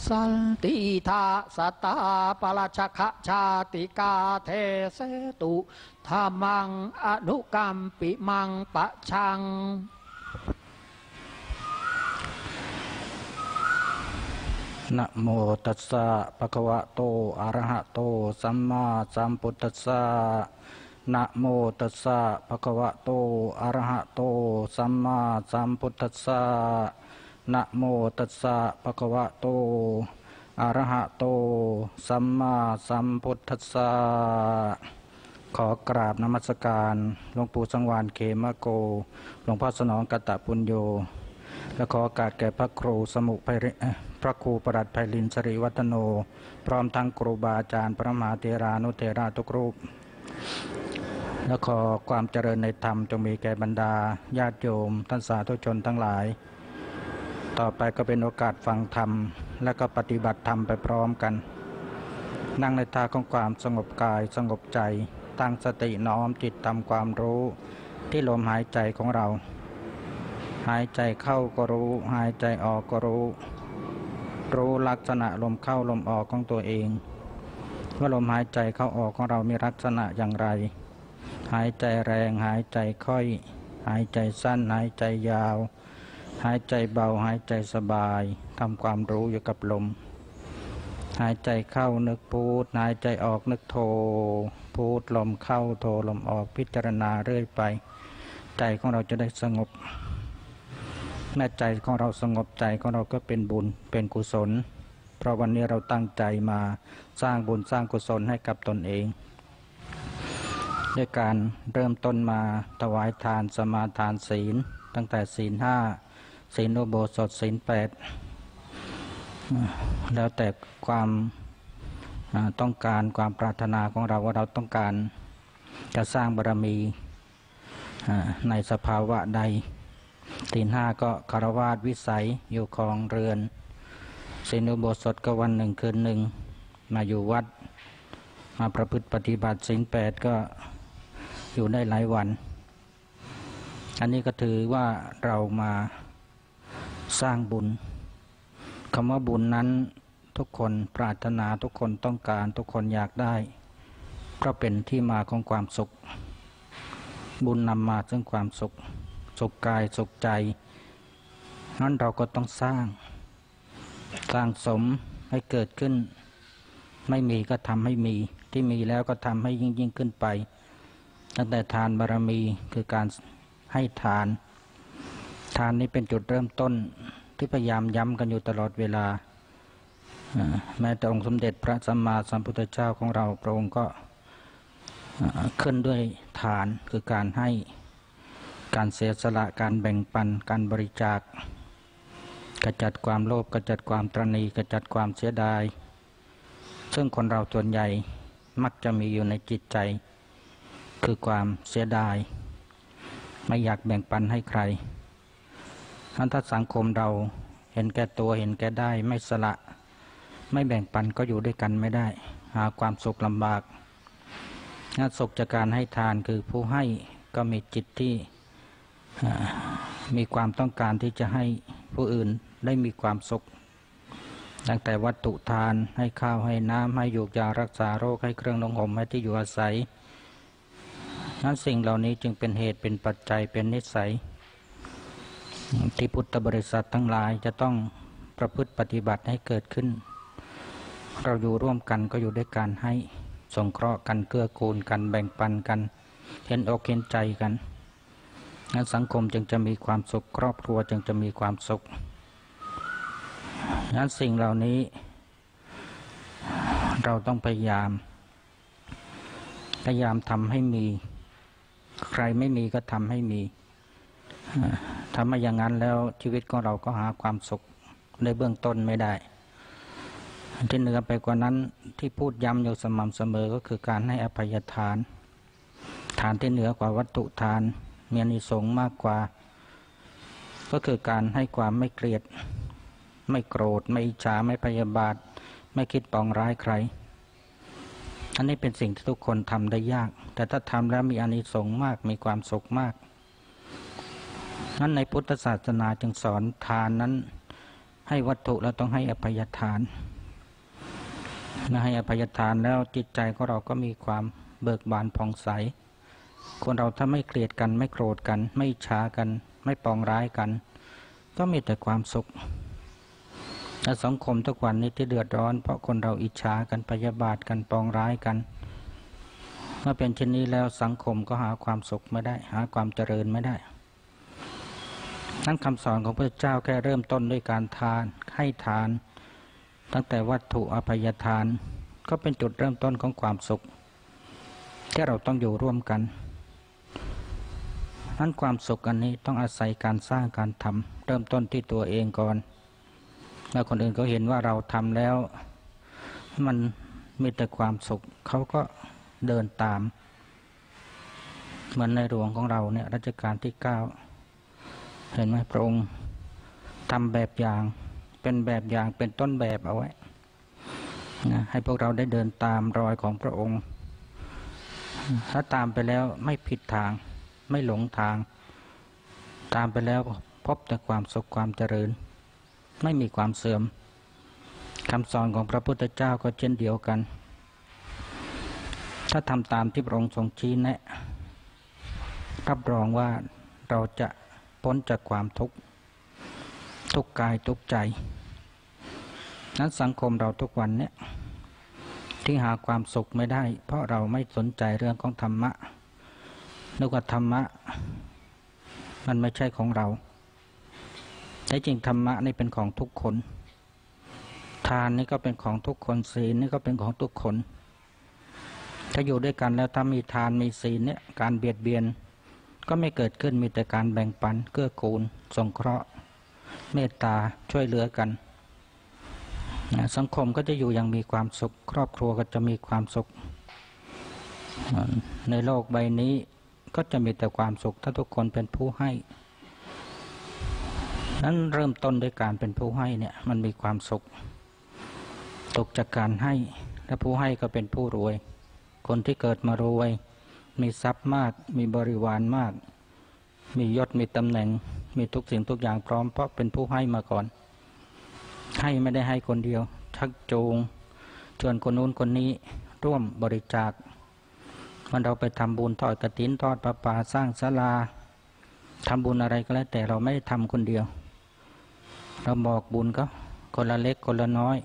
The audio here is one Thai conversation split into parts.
สันติทาสตาปราชคะชาติกาเทเสตุธรรมังอนุกัมปิมังปะชังนะโมตัสสะภะคะวะโตอะระหะโตสัมมาสัมพุทธัสสะนะโมตัสสะภะคะวะโตอะระหะโตสัมมาสัมพุทธัสสะนะโมตัสสะภะคะวะโตอะระหะโตสัมมาสัมพุทธัสสะขอกราบนมัสการหลวงปู่สังวาลเขมโกหลวงพ่อสนองกตปุญโญและขอโอกาสแก่พระครูสมุพระครูประหลัดไพลินสิริวัฒโนพร้อมทั้งครูบาอาจารย์พระมหาเถรานุเถระทุกรูปและขอความเจริญในธรรมจงมีแก่บรรดาญาติโยมท่านสาธุชนทั้งหลายต่อไปก็เป็นโอกาสฟังธรรมและก็ปฏิบัติธรรมไปพร้อมกันนั่งในท่าของความสงบกายสงบใจตั้งสติน้อมจิตทำความรู้ที่ลมหายใจของเราหายใจเข้าก็รู้หายใจออกก็รู้ลักษณะลมเข้าลมออกของตัวเองว่าลมหายใจเข้าออกของเรามีลักษณะอย่างไรหายใจแรงหายใจค่อยหายใจสั้นหายใจยาวหายใจเบาหายใจสบายทำความรู้อยู่กับลมหายใจเข้านึกพูดหายใจออกนึกโทพูดลมเข้าโทลมออกพิจารณาเรื่อยไปใจของเราจะได้สงบแม้ใจของเราสงบใจของเราก็เป็นบุญเป็นกุศลเพราะวันนี้เราตั้งใจมาสร้างบุญสร้างกุศลให้กับตนเองด้วยการเริ่มต้นมาถวายทานสมาทานศีลตั้งแต่ศีล 5ศีลอุโบสถศีล 8แล้วแต่ความต้องการความปรารถนาของเราว่าเราต้องการจะสร้างบารมีในสภาวะใดศีล 5ก็คฤหัสถ์วิสัยอยู่ครองเรือนศีลอุโบสถก็วันหนึ่งคืนหนึ่งมาอยู่วัดมาประพฤติปฏิบัติศีล 8ก็อยู่ได้หลายวันอันนี้ก็ถือว่าเรามาสร้างบุญคำว่าบุญนั้นทุกคนปรารถนาทุกคนต้องการทุกคนอยากได้เพราะเป็นที่มาของความสุขบุญนำมาซึ่งความสุขกายสุขใจนั้นเราก็ต้องสร้างสมให้เกิดขึ้นไม่มีก็ทำให้มีที่มีแล้วก็ทำให้ยิ่งขึ้นไปตั้งแต่ทานบารมีคือการให้ทานนี้เป็นจุดเริ่มต้นที่พยายามย้ำกันอยู่ตลอดเวลาแม้แต่องค์สมเด็จพระสัมมาสัมพุทธเจ้าของเราพระองค์ก็ขึ้นด้วยทานคือการให้การเสียสละการแบ่งปันการบริจาคกระจัดความโลภกระจัดความตระหนี่กระจัดความเสียดายซึ่งคนเราส่วนใหญ่มักจะมีอยู่ในจิตใจคือความเสียดายไม่อยากแบ่งปันให้ใครถ้าสังคมเราเห็นแก่ตัวเห็นแก่ได้ไม่สละไม่แบ่งปันก็อยู่ด้วยกันไม่ได้หาความสุขลำบากสุขจากการให้ทานคือผู้ให้ก็มีจิตที่มีความต้องการที่จะให้ผู้อื่นได้มีความสุขตั้งแต่วัตถุทานให้ข้าวให้น้ำให้ยูกยารักษาโรคให้เครื่องนุ่งห่มให้ที่อยู่อาศัยนั้นสิ่งเหล่านี้จึงเป็นเหตุเป็นปัจจัยเป็นนิสัยที่พุทธบริษัททั้งหลายจะต้องประพฤติปฏิบัติให้เกิดขึ้นเราอยู่ร่วมกันก็อยู่ด้วยการให้สงเคราะห์กันเกื้อกูลกันแบ่งปันกันเห็นอกเห็นใจกันงั้นสังคมจึงจะมีความสุขครอบครัวจึงจะมีความสุขงั้นสิ่งเหล่านี้เราต้องพยายามทำให้มีใครไม่มีก็ทำให้มีทำมาอย่างนั้นแล้วชีวิตของเราก็หาความสุขในเบื้องต้นไม่ได้ที่เหนือไปกว่านั้นที่พูดย้ำอยู่สม่ำเสมอก็คือการให้อภัยทานที่เหนือกว่าวัตถุทานมีอานิสงส์มากกว่าก็คือการให้ความไม่เกลียดไม่โกรธไม่อิจฉาไม่พยาบาทไม่คิดปองร้ายใครอันนี้เป็นสิ่งที่ทุกคนทำได้ยากแต่ถ้าทำแล้วมีอานิสงส์มากมีความสุขมากนั้นในพุทธศาสนาจึงสอนทานนั้นให้วัตถุเราต้องให้อภัยทานให้อภัยทานแล้วจิตใจของเราก็มีความเบิกบานผ่องใสคนเราถ้าไม่เกลียดกันไม่โกรธกันไม่อิจฉากันไม่ปองร้ายกันก็มีแต่ความสุขแต่สังคมทุกวันนี้ที่เดือดร้อนเพราะคนเราอิจฉากันพยาบาทกันปองร้ายกันเมื่อเป็นเช่นนี้แล้วสังคมก็หาความสุขไม่ได้หาความเจริญไม่ได้นั้นคำสอนของพระเจ้าแค่เริ่มต้นด้วยการทานให้ทานตั้งแต่วัตถุอภัยทานก็เป็นจุดเริ่มต้นของความสุขที่เราต้องอยู่ร่วมกันนั้นความสุขอันนี้ต้องอาศัยการสร้างการทำเริ่มต้นที่ตัวเองก่อนเมื่อคนอื่นเขาเห็นว่าเราทำแล้วมันมีแต่ความสุขเขาก็เดินตามเหมือนในหลวงของเราเนี่ยรัชกาลที่9เห็นไหมพระองค์ทำแบบอย่างเป็นแบบอย่างเป็นต้นแบบเอาไว้นะให้พวกเราได้เดินตามรอยของพระองค์ถ้าตามไปแล้วไม่ผิดทางไม่หลงทางตามไปแล้วพบแต่ความสุขความเจริญไม่มีความเสื่อมคำสอนของพระพุทธเจ้าก็เช่นเดียวกันถ้าทำตามที่พระองค์ทรงชี้แนะรับรองว่าเราจะพ้นจากความทุกข์ทุกกายทุกใจนั้นสังคมเราทุกวันเนี่ยที่หาความสุขไม่ได้เพราะเราไม่สนใจเรื่องของธรรมะนึกว่าธรรมะมันไม่ใช่ของเราแต่จริงธรรมะนี่เป็นของทุกคนทานนี่ก็เป็นของทุกคนศีลนี่ก็เป็นของทุกคนถ้าอยู่ด้วยกันแล้วถ้ามีทานมีศีลเนี่ยการเบียดเบียนก็ไม่เกิดขึ้นมีแต่การแบ่งปันเกื้อกูลสงเคราะห์เมตตาช่วยเหลือกันสังคมก็จะอยู่อย่างมีความสุขครอบครัวก็จะมีความสุขในโลกใบนี้ก็จะมีแต่ความสุขถ้าทุกคนเป็นผู้ให้นั้นเริ่มต้นด้วยการเป็นผู้ให้เนี่ยมันมีความสุขตกจากการให้และผู้ให้ก็เป็นผู้รวยคนที่เกิดมารวยมีทรัพย์มากมีบริวารมากมียศมีตำแหน่งมีทุกสิ่งทุกอย่างพร้อมเพราะเป็นผู้ให้มาก่อนให้ไม่ได้ให้คนเดียวชักจูงชวนคนนู้นคนนี้ร่วมบริจาคมันเราไปทำบุญทอดกฐินทอดประปาสร้างศาลาทำบุญอะไรก็แล้วแต่เราไม่ได้ทำคนเดียวเราบอกบุญก็คนละเล็กคนละน้อย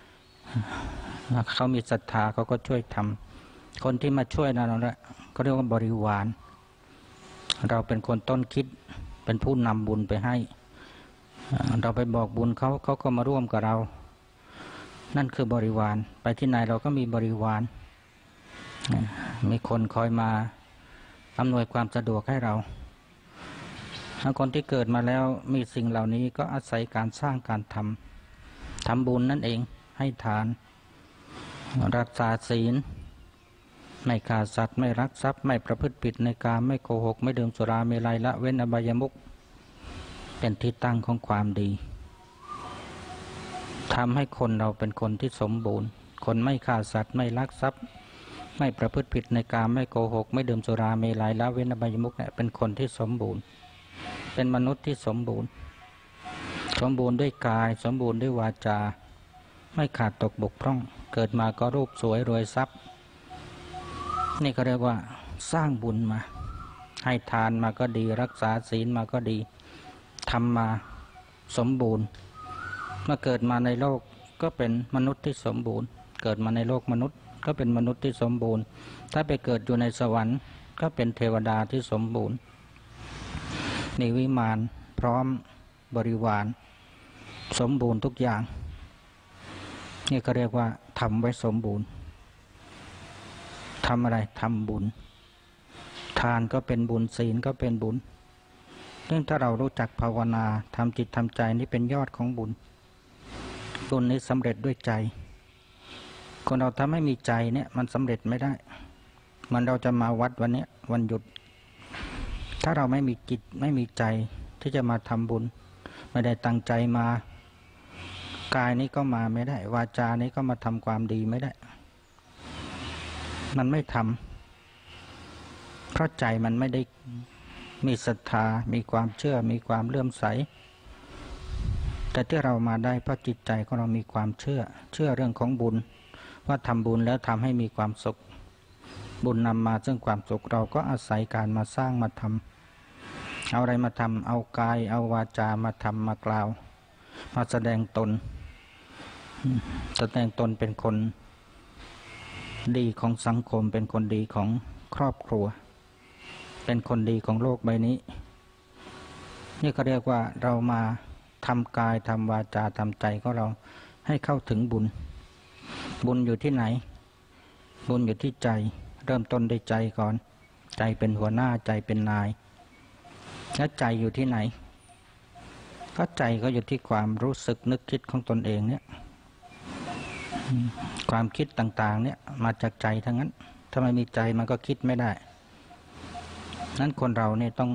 เขามีศรัทธาเขาก็ช่วยทำคนที่มาช่วยนั่นแหละก็เรียกว่าบริวารเราเป็นคนต้นคิดเป็นผู้นำบุญไปให้เราไปบอกบุญเขาก็มาร่วมกับเรานั่นคือบริวารไปที่ไหนเราก็มีบริวารมีคนคอยมาอำนวยความสะดวกให้เราคนที่เกิดมาแล้วมีสิ่งเหล่านี้ก็อาศัยการสร้างการทำบุญนั่นเองให้ทานรักษาศีลไม่ฆ่าสัตว์ไม่ลักทรัพย์ไม่ประพฤติผิดในกามไม่โกหกไม่ดื่มสุราเมลัยละเว้นอบายมุขเป็นที่ตั้งของความดีทำให้คนเราเป็นคนที่สมบูรณ์คนไม่ฆ่าสัตว์ไม่ลักทรัพย์ไม่ประพฤติผิดในกามไม่โกหกไม่ดื่มสุราเมลัยละเว้นอบายมุขเนี่ยเป็นคนที่สมบูรณ์เป็นมนุษย์ที่สมบูรณ์ด้วยกายสมบูรณ์ด้วยวาจาไม่ขาดตกบกพร่องเกิดมาก็รูปสวยรวยทรัพย์นี่ก็เรียกว่าสร้างบุญมาให้ทานมาก็ดีรักษาศีลมาก็ดีทำมาสมบูรณ์เมื่อเกิดมาในโลกก็เป็นมนุษย์ที่สมบูรณ์เกิดมาในโลกมนุษย์ก็เป็นมนุษย์ที่สมบูรณ์ถ้าไปเกิดอยู่ในสวรรค์ก็เป็นเทวดาที่สมบูรณ์มีวิมานพร้อมบริวารสมบูรณ์ทุกอย่างนี่ก็เรียกว่าทำไว้สมบูรณ์ทำอะไรทำบุญทานก็เป็นบุญศีลก็เป็นบุญซึ่งถ้าเรารู้จักภาวนาทำจิตทำใจนี่เป็นยอดของบุญนี้สำเร็จด้วยใจคนเราถ้าไม่มีใจเนี่ยมันสำเร็จไม่ได้มันเราจะมาวัดวันนี้วันหยุดถ้าเราไม่มีจิตไม่มีใจที่จะมาทำบุญไม่ได้ตั้งใจมากายนี้ก็มาไม่ได้วาจานี้ก็มาทำความดีไม่ได้มันไม่ทำเพราะใจมันไม่ได้มีศรัทธามีความเชื่อมีความเลื่อมใสแต่ที่เรามาได้เพราะจิตใจของเรามีความเชื่อเรื่องของบุญว่าทำบุญแล้วทำให้มีความสุขบุญนำมาซึ่งความสุขเราก็อาศัยการมาสร้างมาทำเอาอะไรมาทำเอากายเอาวาจามาทำมากล่าวมาแสดงตนเป็นคนดีของสังคมเป็นคนดีของครอบครัวเป็นคนดีของโลกใบนี้นี่ก็เรียกว่าเรามาทำกายทำวาจาทำใจของเราให้เข้าถึงบุญอยู่ที่ไหนบุญอยู่ที่ใจเริ่มต้นด้วยใจก่อนใจเป็นหัวหน้าใจเป็นนายแล้วใจอยู่ที่ไหนก็ใจก็อยู่ที่ความรู้สึกนึกคิดของตนเองเนี่ยความคิดต่างๆเนี่ยมาจากใจทั้งนั้นถ้าไม่มีใจมันก็คิดไม่ได้นั้นคนเราเนี่ยต้อง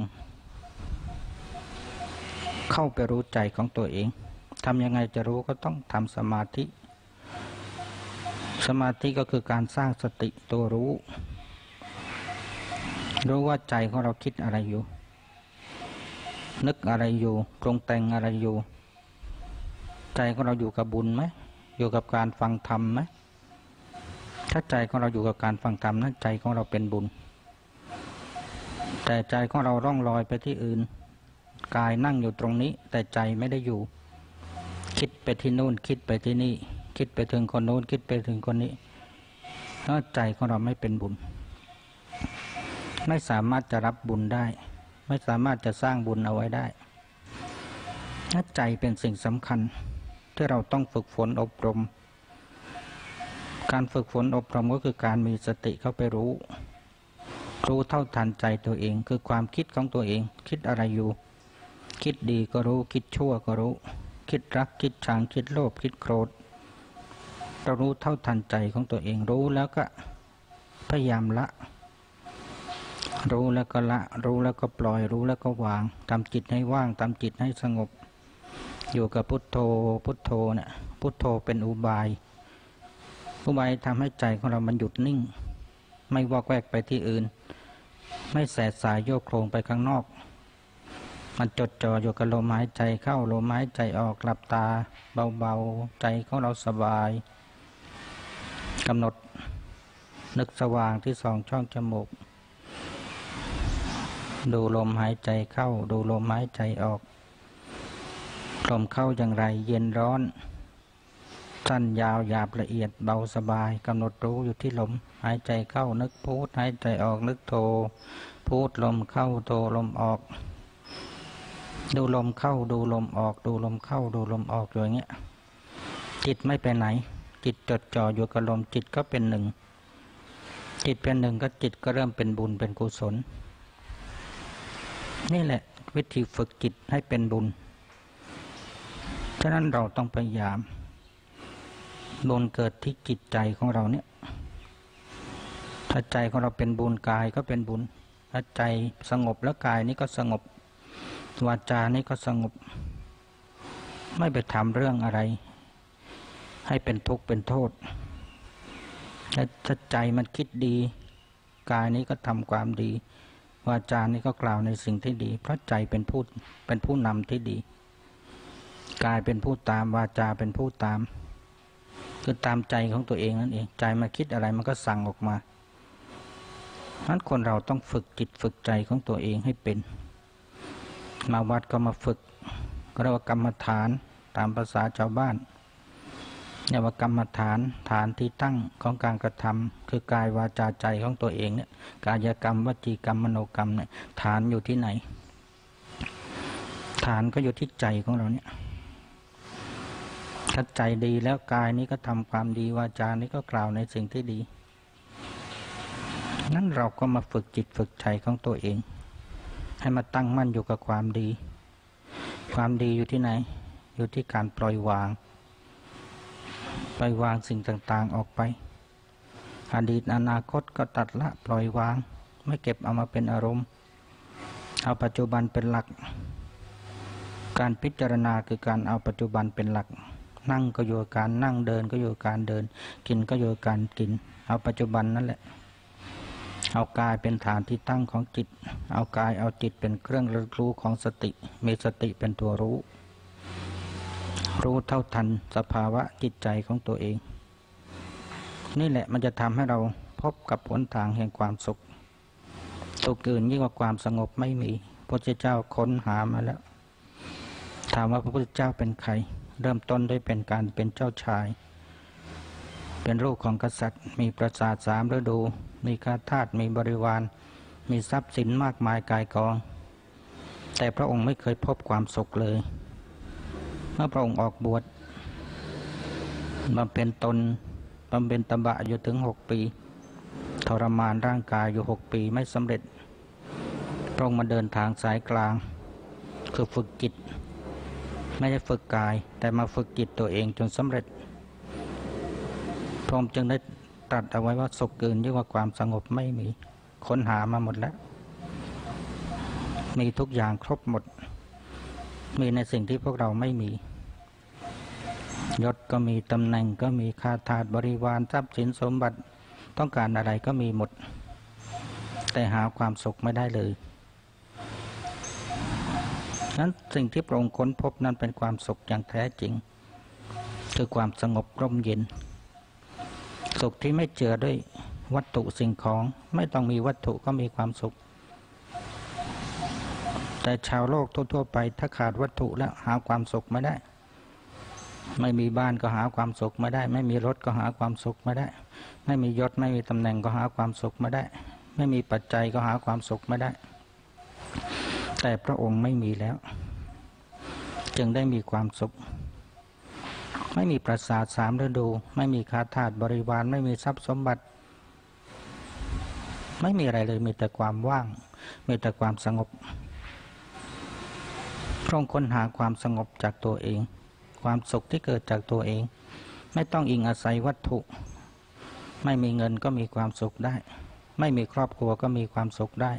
เข้าไปรู้ใจของตัวเองทำยังไงจะรู้ก็ต้องทำสมาธิก็คือการสร้างสติตัวรู้ว่าใจของเราคิดอะไรอยู่นึกอะไรอยู่ปรุงแต่งอะไรอยู่ใจของเราอยู่กับบุญไหมอยู่กับการฟังธรรมไหมถ้าใจของเราอยู่กับการฟังธรรมนั้นใจของเราเป็นบุญแต่ใจของเราล่องลอยไปที่อื่นกายนั่งอยู่ตรงนี้แต่ใจไม่ได้อยู่คิดไปที่นู่นคิดไปที่นี่คิดไปถึงคนโน้นคิดไปถึงคนนี้ถ้าใจของเราไม่เป็นบุญไม่สามารถจะรับบุญได้ไม่สามารถจะสร้างบุญเอาไว้ได้ถ้าใจเป็นสิ่งสำคัญที่เราต้องฝึกฝนอบรมการฝึกฝนอบรมก็คือการมีสติเข้าไปรู้เท่าทันใจตัวเองคือความคิดของตัวเองคิดอะไรอยู่คิดดีก็รู้คิดชั่วก็รู้คิดรักคิดชังคิดโลภคิดโกรธเรารู้เท่าทันใจของตัวเองรู้แล้วก็พยายามละรู้แล้วก็ละรู้แล้วก็ปล่อยรู้แล้วก็วางทำจิตให้ว่างทำจิตให้สงบอยู่กับพุทโธเนี่ยพุทโธเป็นอุบายทำให้ใจของเรามันหยุดนิ่งไม่วอกแวกไปที่อื่นไม่แสสายโยกโครงไปข้างนอกมันจดจ่ออยู่กับลมหายใจเข้าลมหายใจออกหลับตาเบาๆใจของเราสบายกำหนดนึกสว่างที่2 ช่องจมูกดูลมหายใจเข้าดูลมหายใจออกลมเข้าอย่างไรเย็นร้อนสั้นยาวหยาบละเอียดเบาสบายกำหนดรู้อยู่ที่ลมหายใจเข้านึกพุทหายใจออกนึกโธพุทลมเข้าโธลมออกดูลมเข้าดูลมออกดูลมเข้าดูลมออกอย่างเงี้ยจิตไม่ไปไหนจิตจดจ่ออยู่กับลมจิตก็เป็นหนึ่งจิตเป็นหนึ่งก็จิตก็เริ่มเป็นบุญเป็นกุศลนี่แหละวิธีฝึกจิตให้เป็นบุญฉะนั้นเราต้องพยายามบุญเกิดที่จิตใจของเราเนี่ยถ้าใจของเราเป็นบุญกายก็เป็นบุญถ้าใจสงบแล้วกายนี้ก็สงบวาจานี้ก็สงบไม่ไปทำเรื่องอะไรให้เป็นทุกข์เป็นโทษถ้าใจมันคิดดีกายนี้ก็ทำความดีวาจานี้ก็กล่าวในสิ่งที่ดีเพราะใจเป็นผู้นำที่ดีกายเป็นผู้ตามวาจาเป็นผู้ตามคือตามใจของตัวเองนั่นเองใจมาคิดอะไรมันก็สั่งออกมาฉะนั้นคนเราต้องฝึกจิตฝึกใจของตัวเองให้เป็นมาวัดก็มาฝึกเรียกว่ากรรมฐานตามภาษาชาวบ้านเรียกว่ากรรมฐานที่ตั้งของการกระทำคือกายวาจาใจของตัวเองเนี่ยกายกรรมวจีกรรมมโนกรรมเนี่ยฐานอยู่ที่ไหนฐานก็อยู่ที่ใจของเราเนี่ยถ้าใจดีแล้วกายนี้ก็ทำความดีวาจานี้ก็กล่าวในสิ่งที่ดีนั้นเราก็มาฝึกจิตฝึกใจของตัวเองให้มาตั้งมั่นอยู่กับความดีอยู่ที่ไหนอยู่ที่การปล่อยวางสิ่งต่างๆออกไปอดีตอนาคตก็ตัดละปล่อยวางไม่เก็บเอามาเป็นอารมณ์เอาปัจจุบันเป็นหลักการพิจารณาคือการเอาปัจจุบันเป็นหลักนั่งก็อยู่กับการนั่งเดินก็อยู่กับการเดินกินก็อยู่กับการกินเอาปัจจุบันนั่นแหละเอากายเป็นฐานที่ตั้งของจิตเอากายเอาจิตเป็นเครื่องรู้ของสติมีสติเป็นตัวรู้รู้เท่าทันสภาวะจิตใจของตัวเองนี่แหละมันจะทำให้เราพบกับหนทางแห่งความสุขสุขอื่นยิ่งกว่าความสงบไม่มีพระพุทธเจ้าค้นหามาแล้วถามว่าพระพุทธเจ้าเป็นใครเริ่มต้นด้วยเป็นการเป็นเจ้าชายเป็นลูกของกษัตริย์มีปราสาท3 ฤดูมีข้าทาสมีบริวารมีทรัพย์สินมากมายกายกองแต่พระองค์ไม่เคยพบความสุขเลยเมื่อพระองค์ออกบวชบำเพ็ญตนบำเพ็ญตบะอยู่ถึง6 ปีทรมานร่างกายอยู่6 ปีไม่สำเร็จพระองค์มาเดินทางสายกลางคือฝึกจิตไม่ได้ฝึกกายแต่มาฝึกจิตตัวเองจนสำเร็จพระองค์จึงได้ตรัสเอาไว้ว่าสุขอื่นยิ่งกว่าความสงบไม่มีค้นหามาหมดแล้วมีทุกอย่างครบหมดมีในสิ่งที่พวกเราไม่มียศก็มีตำแหน่งก็มีข้าทาสบริวารทรัพย์สินสมบัติต้องการอะไรก็มีหมดแต่หาความสุขไม่ได้เลยนั้นสิ่งที่พระองค์ค้นพบนั้นเป็นความสุขอย่างแท้จริงคือความสงบร่มเย็นสุขที่ไม่เจือด้วยวัตถุสิ่งของไม่ต้องมีวัตถุก็มีความสุขแต่ชาวโลกทั่วๆไปถ้าขาดวัตถุแล้วหาความสุขไม่ได้ไม่มีบ้านก็หาความสุขไม่ได้ไม่มีรถก็หาความสุขไม่ได้ไม่มียศไม่มีตำแหน่งก็หาความสุขไม่ได้ไม่มีปัจจัยก็หาความสุขไม่ได้แต่พระองค์ไม่มีแล้วจึงได้มีความสุขไม่มีปราสาท3 ฤดูไม่มีข้าทาสบริวารไม่มีทรัพย์สมบัติไม่มีอะไรเลยมีแต่ความว่างมีแต่ความสงบพระองค์ค้นหาความสงบจากตัวเองความสุขที่เกิดจากตัวเองไม่ต้องอิงอาศัยวัตถุไม่มีเงินก็มีความสุขได้ไม่มีครอบครัวก็มีความสุขได้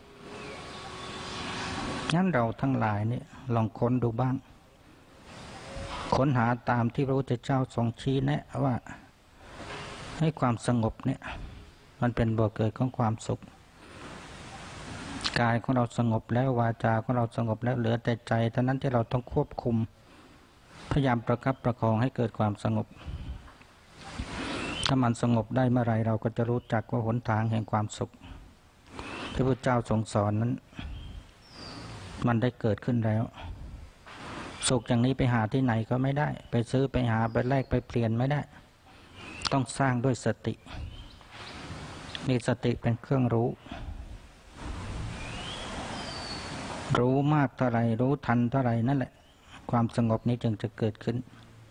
งั้นเราทั้งหลายนี่ลองค้นดูบ้างค้นหาตามที่พระพุทธเจ้าทรงชี้แนะว่าให้ความสงบเนี่ยมันเป็นบ่อเกิดของความสุขกายของเราสงบแล้ววาจาของเราสงบแล้วเหลือแต่ใจเท่านั้นที่เราต้องควบคุมพยายามประคับประคองให้เกิดความสงบถ้ามันสงบได้เมื่อไรเราก็จะรู้จักว่าหนทางแห่งความสุขที่พระเจ้าทรงสอนนั้นมันได้เกิดขึ้นแล้วสุขอย่างนี้ไปหาที่ไหนก็ไม่ได้ไปซื้อไปหาไปแลกไปเปลี่ยนไม่ได้ต้องสร้างด้วยสติมีสติเป็นเครื่องรู้มากเท่าไรรู้ทันเท่าไรนั่นแหละความสงบนี้จึงจะเกิดขึ้น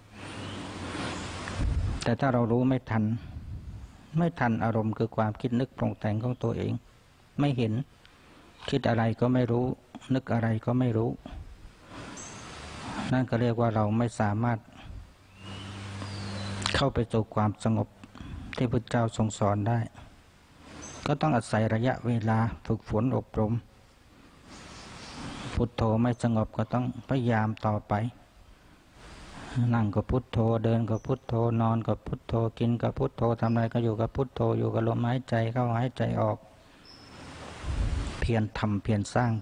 แต่ถ้าเรารู้ไม่ทันอารมณ์คือความคิดนึกปรุงแต่งของตัวเองไม่เห็นคิดอะไรก็ไม่รู้นึกอะไรก็ไม่รู้นั่นก็เรียกว่าเราไม่สามารถเข้าไปสู่ความสงบที่พระเจ้าทรงสอนได้ก็ต้องอาศัยระยะเวลาฝึกฝนอบรมพุทโธไม่สงบก็ต้องพยายามต่อไปนั่งก็พุทโธเดินก็พุทโธนอนก็พุทโธกินก็พุทโธทำอะไรก็อยู่กับพุทโธอยู่กับลมหายใจเข้าหายใจออกเพียรทำเพียรสร้างไป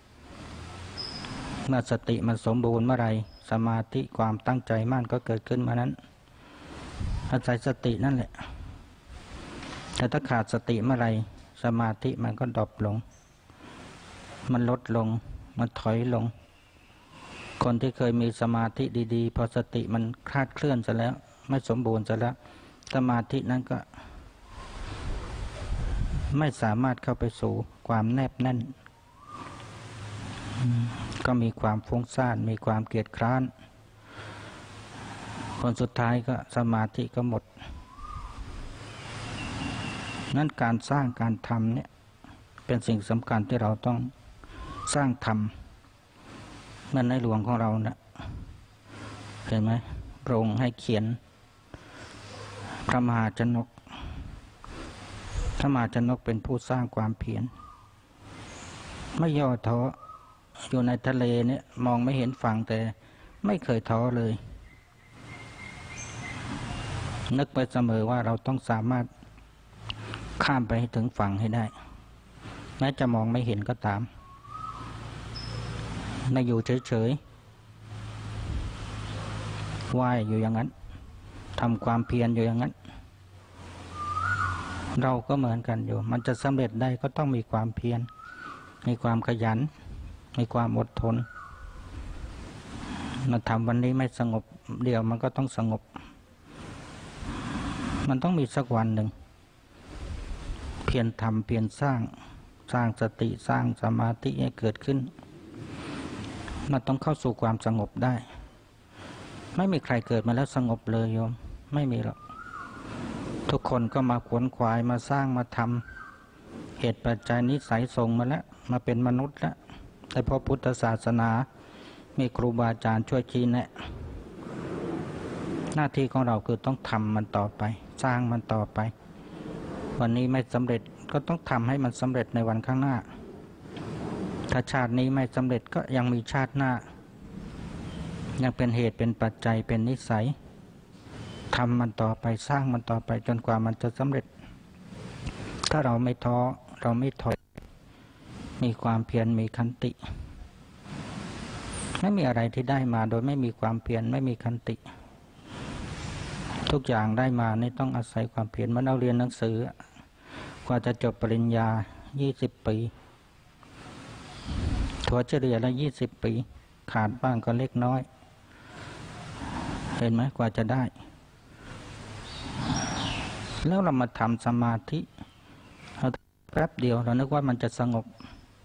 เมื่อสติมันสมบูรณ์เมื่อไรสมาธิความตั้งใจมั่นก็เกิดขึ้นมานั้นอาศัยสตินั่นแหละแต่ถ้าขาดสติเมื่อไรสมาธิมันก็ดรอปลงมันลดลงมันถอยลงคนที่เคยมีสมาธิดีๆพอสติมันคลาดเคลื่อนซะแล้วไม่สมบูรณ์ซะแล้วสมาธินั้นก็ไม่สามารถเข้าไปสู่ความแนบแน่นก็มีความฟุ้งซ่านมีความเกียจคร้านผลสุดท้ายก็สมาธิก็หมดนั้นการสร้างการทำเนี่ยเป็นสิ่งสำคัญที่เราต้องสร้างทำเหมือนในหลวงของเราเนี่ยเห็นไหมพระองค์ให้เขียนพระมหาชนกเป็นผู้สร้างความเพียรไม่ย่อท้ออยู่ในทะเลเนี่ยมองไม่เห็นฝั่งแต่ไม่เคยท้อเลยนึกไปเสมอว่าเราต้องสามารถข้ามไปให้ถึงฝั่งให้ได้แม้จะมองไม่เห็นก็ตามไม่อยู่เฉยๆไหว้อยู่อย่างนั้นทำความเพียรอยู่อย่างนั้น เราก็เหมือนกันอยู่มันจะสำเร็จได้ก็ต้องมีความเพียรมีความขยันมีความอดทนมาทำวันนี้ไม่สงบเดี๋ยวมันก็ต้องสงบมันต้องมีสักวันหนึ่งเพียรทำเพียรสร้างสติสร้างสมาธิให้เกิดขึ้นมันต้องเข้าสู่ความสงบได้ไม่มีใครเกิดมาแล้วสงบเลยโยมไม่มีหรอกทุกคนก็มาขวนขวายมาสร้างมาทำเหตุปัจจัยนิสัยส่งมาแล้วมาเป็นมนุษย์แล้วแต่พอพุทธศาสนามีครูบาอาจารย์ช่วยชี้แนะหน้าที่ของเราคือต้องทำมันต่อไปสร้างมันต่อไปวันนี้ไม่สำเร็จก็ต้องทำให้มันสำเร็จในวันข้างหน้าถ้าชาตินี้ไม่สำเร็จก็ยังมีชาติหน้ายังเป็นเหตุเป็นปัจจัยเป็นนิสัยทำมันต่อไปสร้างมันต่อไปจนกว่ามันจะสำเร็จถ้าเราไม่ท้อเราไม่ถอยมีความเพียรมีขันติไม่มีอะไรที่ได้มาโดยไม่มีความเพียรไม่มีขันติทุกอย่างได้มานี่ต้องอาศัยความเพียรเมื่อเราเรียนหนังสือกว่าจะจบปริญญา20 ปีถัวเฉลี่ยละ20 ปีขาดบ้างก็เล็กน้อยเห็นไหมกว่าจะได้แล้วเรามาทำสมาธิแป๊บเดียวเรานึกว่ามันจะสงบ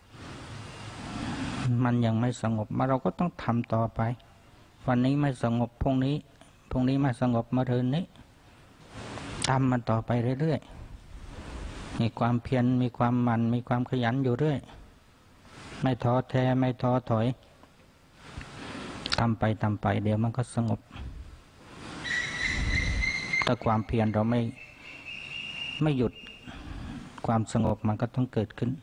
มันยังไม่สงบมาเราก็ต้องทำต่อไปวันนี้ไม่สงบพรุ่งนี้ไม่สงบมะรืนนี้ทำมันต่อไปเรื่อยๆมีความเพียรมีความหมั่นมีความขยันอยู่เรื่อยไม่ท้อแท้ไม่ท้อถอยทำไปเดี๋ยวมันก็สงบถ้าความเพียรเราไม่หยุดความสงบมันก็ต้องเกิดขึ้น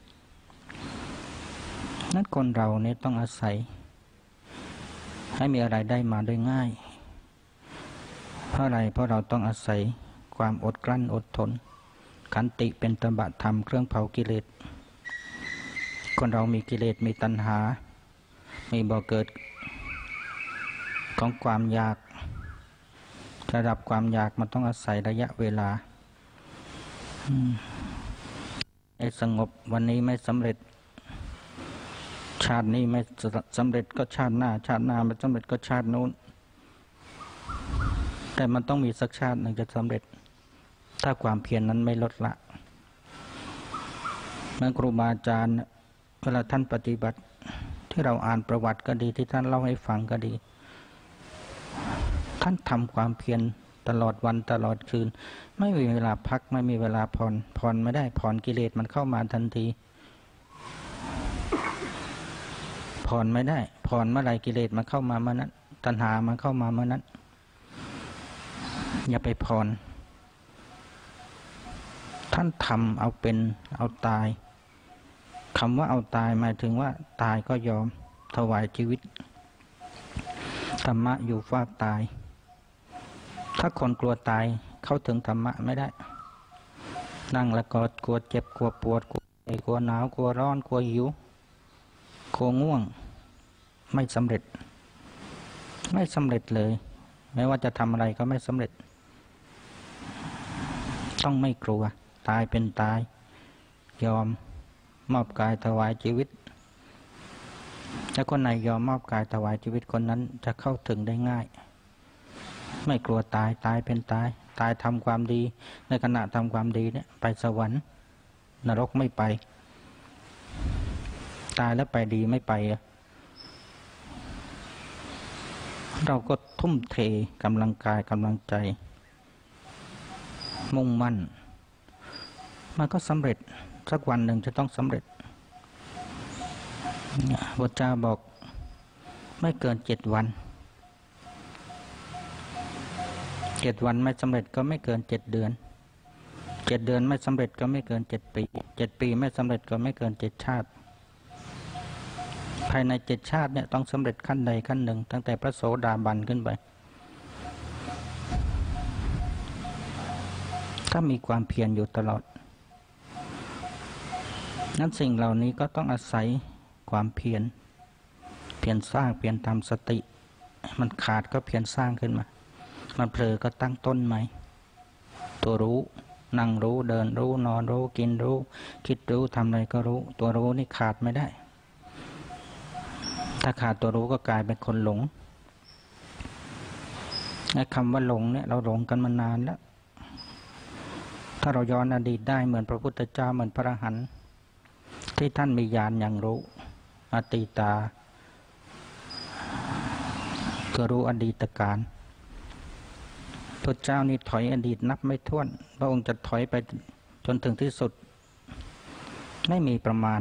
นั้นคนเราเนี่ยต้องอาศัยให้มีอะไรได้มาได้ง่ายเพราะอะไรเพราะเราต้องอาศัยความอดกลั้นอดทนขันติเป็นตบะธรรมเครื่องเผากิเลสคนเรามีกิเลสมีตัณหามีบ่อเกิดของความอยากระดับความอยากมันต้องอาศัยระยะเวลาให้สงบวันนี้ไม่สำเร็จชาตินี้ไม่สำเร็จก็ชาติหน้าไม่สำเร็จก็ชาตินู้นแต่มันต้องมีสักชาติหนึ่งจะสำเร็จถ้าความเพียรนั้นไม่ลดละเมื่อครูบาอาจารย์เวลาท่านปฏิบัติที่เราอ่านประวัติก็ดีที่ท่านเล่าให้ฟังก็ดีท่านทำความเพียรตลอดวันตลอดคืนไม่มีเวลาพักไม่มีเวลาผ่อนไม่ได้ผ่อนกิเลสมันเข้ามาทันทีผ่อนไม่ได้ผ่อนเมื่อไรกิเลสมันเข้ามาเมื่อนั้นตัณหามันเข้ามาเมื่อนั้นอย่าไปผ่อนท่านทำเอาเป็นเอาตายคำว่าเอาตายหมายถึงว่าตายก็ยอมถวายชีวิตธรรมะอยู่ฟากตายถ้าคนกลัวตายเข้าถึงธรรมะไม่ได้นั่งแล้วก็กลัวเจ็บกลัวปวดกลัวหนาวกลัวร้อนกลัวหิวกลัวง่วงไม่สำเร็จเลยไม่ว่าจะทำอะไรก็ไม่สำเร็จต้องไม่กลัวตายเป็นตายยอมมอบกายถวายชีวิตถ้าคนไหนยอมมอบกายถวายชีวิตคนนั้นจะเข้าถึงได้ง่ายไม่กลัวตายเป็นตายทำความดีในขณะทำความดีเนี่ยไปสวรรค์นรกไม่ไปตายแล้วไปดีไม่ไปเราก็ทุ่มเทกำลังกายกำลังใจมุ่งมั่นมันก็สำเร็จสักวันหนึ่งจะต้องสำเร็จพระเจ้าบอกไม่เกิน7 วัน7 วันไม่สำเร็จก็ไม่เกิน7 เดือน7 เดือนไม่สำเร็จก็ไม่เกิน7 ปี7 ปีไม่สำเร็จก็ไม่เกิน7 ชาติภายใน7 ชาติเนี่ยต้องสำเร็จขั้นใดขั้นหนึ่งตั้งแต่พระโสดาบันขึ้นไปถ้ามีความเพียรอยู่ตลอดนั้นสิ่งเหล่านี้ก็ต้องอาศัยความเพียรสร้างเพียรทำสติมันขาดก็เพียรสร้างขึ้นมามันเผลอก็ตั้งต้นไหมตัวรู้นั่งรู้เดินรู้นอนรู้กินรู้คิดรู้ทำอะไรก็รู้ตัวรู้นี่ขาดไม่ได้ถ้าขาดตัวรู้ก็กลายเป็นคนหลงไอ้คำว่าหลงเนี่ยเราหลงกันมานานแล้วถ้าเราย้อนอดีตได้เหมือนพระพุทธเจ้าเหมือนพระอรหันต์ที่ท่านมีญาณอย่างรู้อติตาคือรู้อดีตการพระเจ้านี่ถอยอดีตนับไม่ถ้วนพระองค์จะถอยไปจนถึงที่สุดไม่มีประมาณ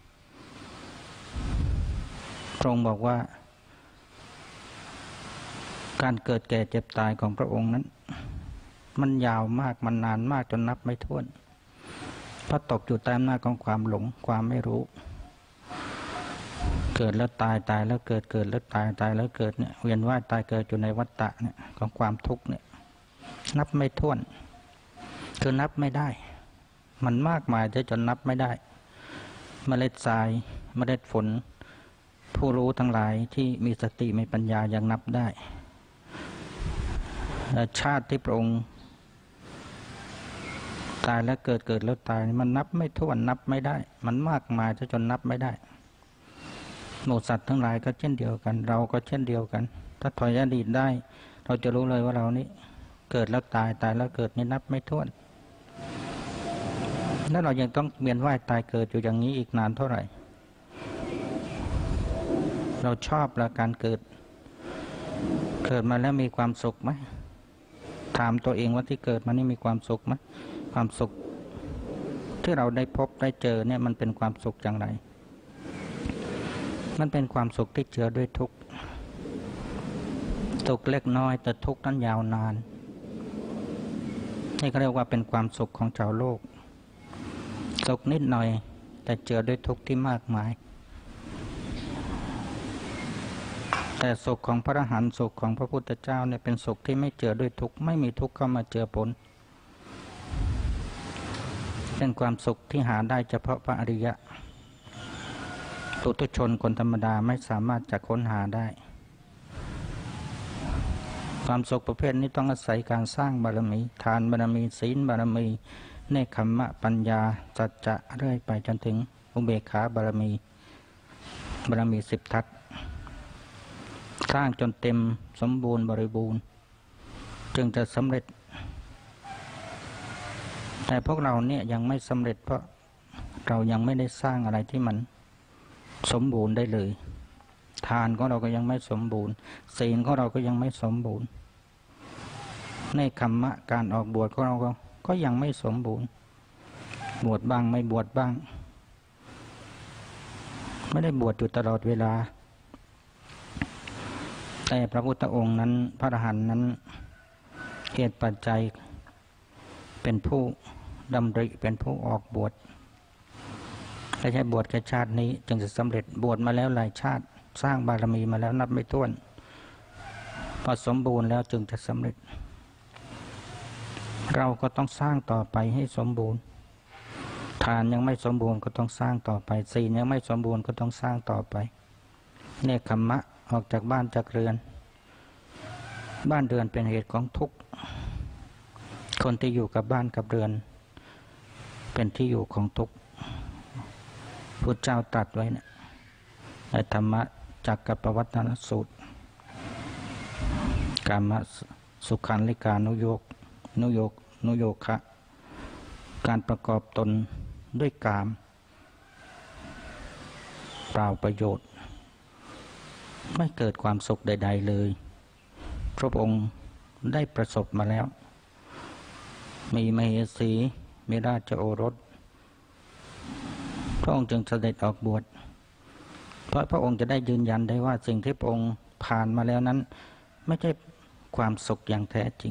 พระองค์บอกว่าการเกิดแก่เจ็บตายของพระองค์นั้นมันยาวมากมันนานมากจนนับไม่ถ้วนเพราะตกอยู่ใต้อำนาจของความหลงความไม่รู้เกิดแล้วตายตายแล้วเกิดเกิดแล้วตายตายแล้วเกิดเนี่ยเวียนว่ายตายเกิดอยู่ในวัฏฏะเนี่ยของความทุกข์เนี่ยนับไม่ถ้วนคือนับไม่ได้มันมากมายจนนับไม่ได้เมล็ดทรายเมล็ดฝนผู้รู้ทั้งหลายที่มีสติมีปัญญายังนับได้ชาติที่พระองค์ตายแล้วเกิดเกิดแล้วตายมันนับไม่ถ้วนนับไม่ได้มันมากมายจนนับไม่ได้หมู่สัตว์ทั้งหลายก็เช่นเดียวกันเราก็เช่นเดียวกันถ้าถอยอดีตได้เราจะรู้เลยว่าเรานี้เกิดแล้วตายตายแล้วเกิดนี่นับไม่ถ้วนแล้วเรายังต้องเวียนว่ายตายเกิดอยู่อย่างนี้อีกนานเท่าไหร่เราชอบละการเกิดมาแล้วมีความสุขไหมถามตัวเองว่าที่เกิดมานี่มีความสุขไหมความสุขที่เราได้พบได้เจอเนี่ยมันเป็นความสุขอย่างไรมันเป็นความสุขที่เจือด้วยทุกข์สุขเล็กน้อยแต่ทุกข์นั้นยาวนานนี่เขาเรียกว่าเป็นความสุขของชาวโลกสุขนิดหน่อยแต่เจือด้วยทุกข์ที่มากมายแต่สุขของพระอรหันต์สุขของพระพุทธเจ้าเนี่ยเป็นสุขที่ไม่เจือด้วยทุกข์ไม่มีทุกข์เข้ามาเจือปนเป็นความสุขที่หาได้เฉพาะพระอริยะปุถุชนคนธรรมดาไม่สามารถจะค้นหาได้ความสุขประเภทนี้ต้องอาศัยการสร้างบารมีทานบารมีศีลบารมีเนคขมะปัญญาสัจจะเรื่อยไปจนถึงอุเบกขาบารมี10 ทัศสร้างจนเต็มสมบูรณ์บริบูรณ์จึงจะสำเร็จแต่พวกเราเนี่ยยังไม่สำเร็จเพราะเรายังไม่ได้สร้างอะไรที่มันสมบูรณ์ได้เลยทานของเราก็ยังไม่สมบูรณ์ศีลของเราก็ยังไม่สมบูรณ์ในคำมะการออกบวชของเราก็ยังไม่สมบูรณ์บวชบ้างไม่บวชบ้างไม่ได้บวชอยู่ตลอดเวลาแต่พระพุทธองค์นั้นพระอรหันต์นั้นเหตุปัจจัยเป็นผู้ดำริเป็นผู้ออกบวชไม่ใช่บวชแค่ชาตินี้จึงจะสำเร็จบวชมาแล้วหลายชาติสร้างบารมีมาแล้วนับไม่ถ้วนพอสมบูรณ์แล้วจึงจะสำเร็จเราก็ต้องสร้างต่อไปให้สมบูรณ์ทานยังไม่สมบูรณ์ก็ต้องสร้างต่อไปศีลยังไม่สมบูรณ์ก็ต้องสร้างต่อไปเนคขมะออกจากบ้านจากเรือนเป็นเหตุของทุกข์คนที่อยู่กับบ้านกับเรือนเป็นที่อยู่ของทุกข์พุทธเจ้าตรัสไว้เนี่ยในธรรมจักรปวัตตนสูตรกามสุขันลิกานุโยคะการประกอบตนด้วยกามเปล่าประโยชน์ไม่เกิดความสุขใดๆเลยพระองค์ได้ประสบมาแล้วมีมเหสีมีราชโอรสพระองค์จึงเสด็จออกบวชเพราะพระองค์จะได้ยืนยันได้ว่าสิ่งที่พระองค์ผ่านมาแล้วนั้นไม่ใช่ความสุขอย่างแท้จริง